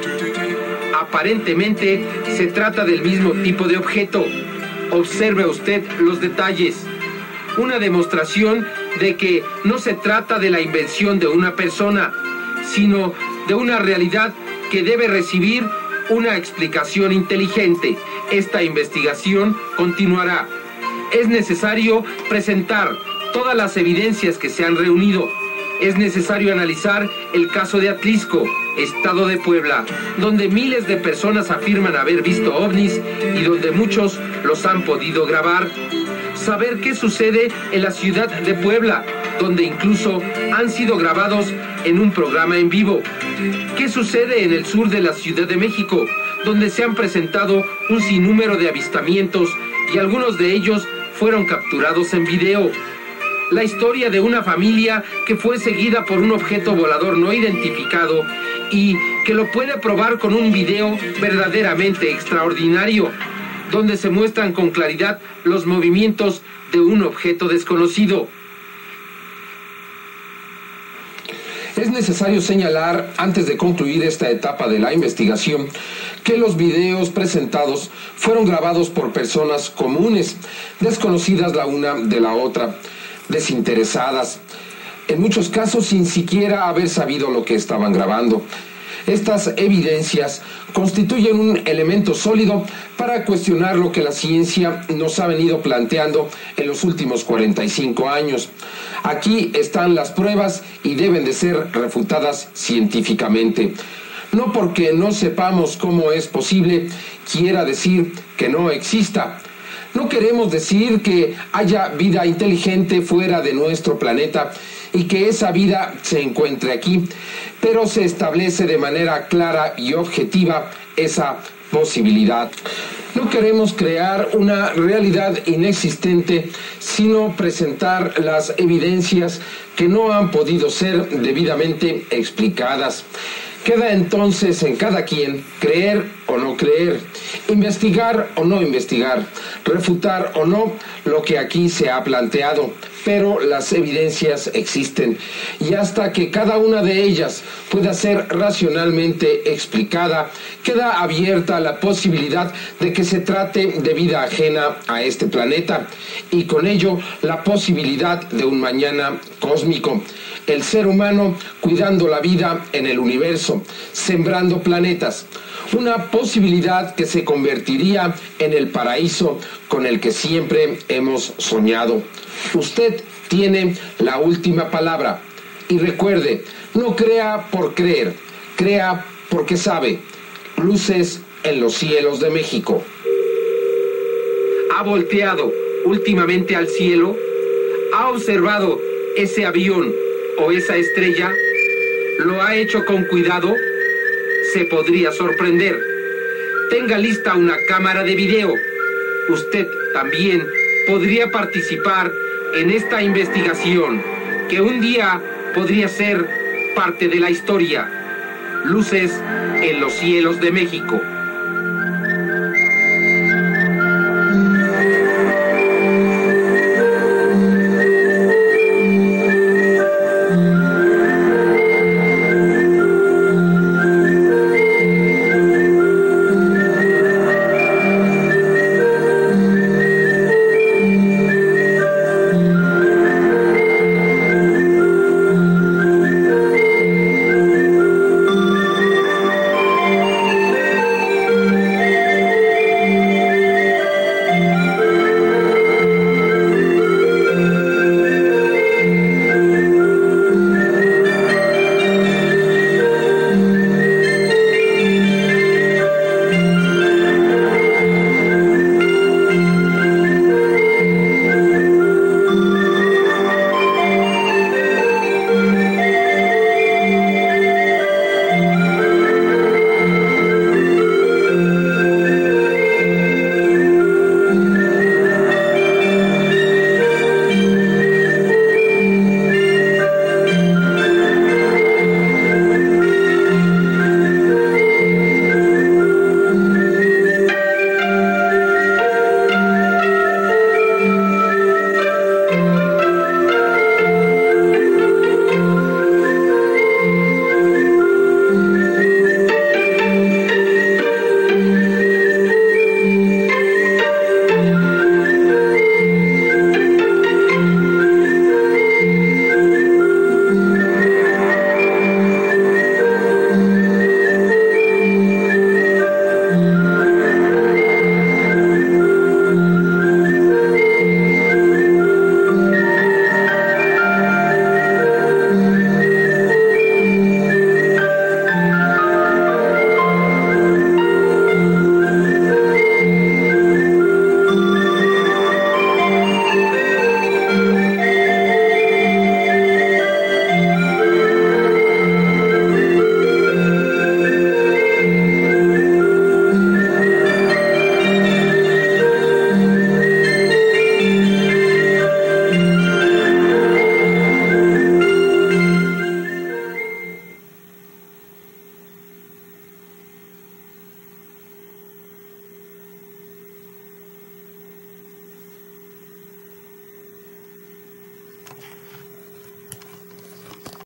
Aparentemente se trata del mismo tipo de objeto. Observe usted los detalles. Una demostración de que no se trata de la invención de una persona, sino de una realidad que debe recibir una explicación inteligente. Esta investigación continuará. Es necesario presentar todas las evidencias que se han reunido. Es necesario analizar el caso de Atlisco, estado de Puebla, donde miles de personas afirman haber visto ovnis y donde muchos los han podido grabar. Saber qué sucede en la ciudad de Puebla, donde incluso han sido grabados en un programa en vivo. ¿Qué sucede en el sur de la Ciudad de México, donde se han presentado un sinnúmero de avistamientos y algunos de ellos fueron capturados en video? La historia de una familia que fue seguida por un objeto volador no identificado y que lo puede probar con un video verdaderamente extraordinario, donde se muestran con claridad los movimientos de un objeto desconocido. Es necesario señalar, antes de concluir esta etapa de la investigación, que los videos presentados fueron grabados por personas comunes, desconocidas la una de la otra, desinteresadas, en muchos casos sin siquiera haber sabido lo que estaban grabando. Estas evidencias constituyen un elemento sólido para cuestionar lo que la ciencia nos ha venido planteando en los últimos cuarenta y cinco años. Aquí están las pruebas y deben de ser refutadas científicamente. No porque no sepamos cómo es posible, quiera decir que no exista. No queremos decir que haya vida inteligente fuera de nuestro planeta y que esa vida se encuentre aquí, pero se establece de manera clara y objetiva esa posibilidad. No queremos crear una realidad inexistente, sino presentar las evidencias que no han podido ser debidamente explicadas. Queda entonces en cada quien creer o no creer, investigar o no investigar, refutar o no lo que aquí se ha planteado, pero las evidencias existen y hasta que cada una de ellas pueda ser racionalmente explicada, queda abierta la posibilidad de que se trate de vida ajena a este planeta y con ello la posibilidad de un mañana cósmico. El ser humano cuidando la vida en el universo, sembrando planetas, una posibilidad que se convertiría en el paraíso con el que siempre hemos soñado. Usted tiene la última palabra y recuerde, no crea por creer, crea porque sabe. Luces en los cielos de México. ¿Ha volteado últimamente al cielo? ¿Ha observado ese avión o esa estrella? ¿Lo ha hecho con cuidado? Se podría sorprender. Tenga lista una cámara de video. Usted también podría participar en esta investigación que un día podría ser parte de la historia. Luces en los cielos de México.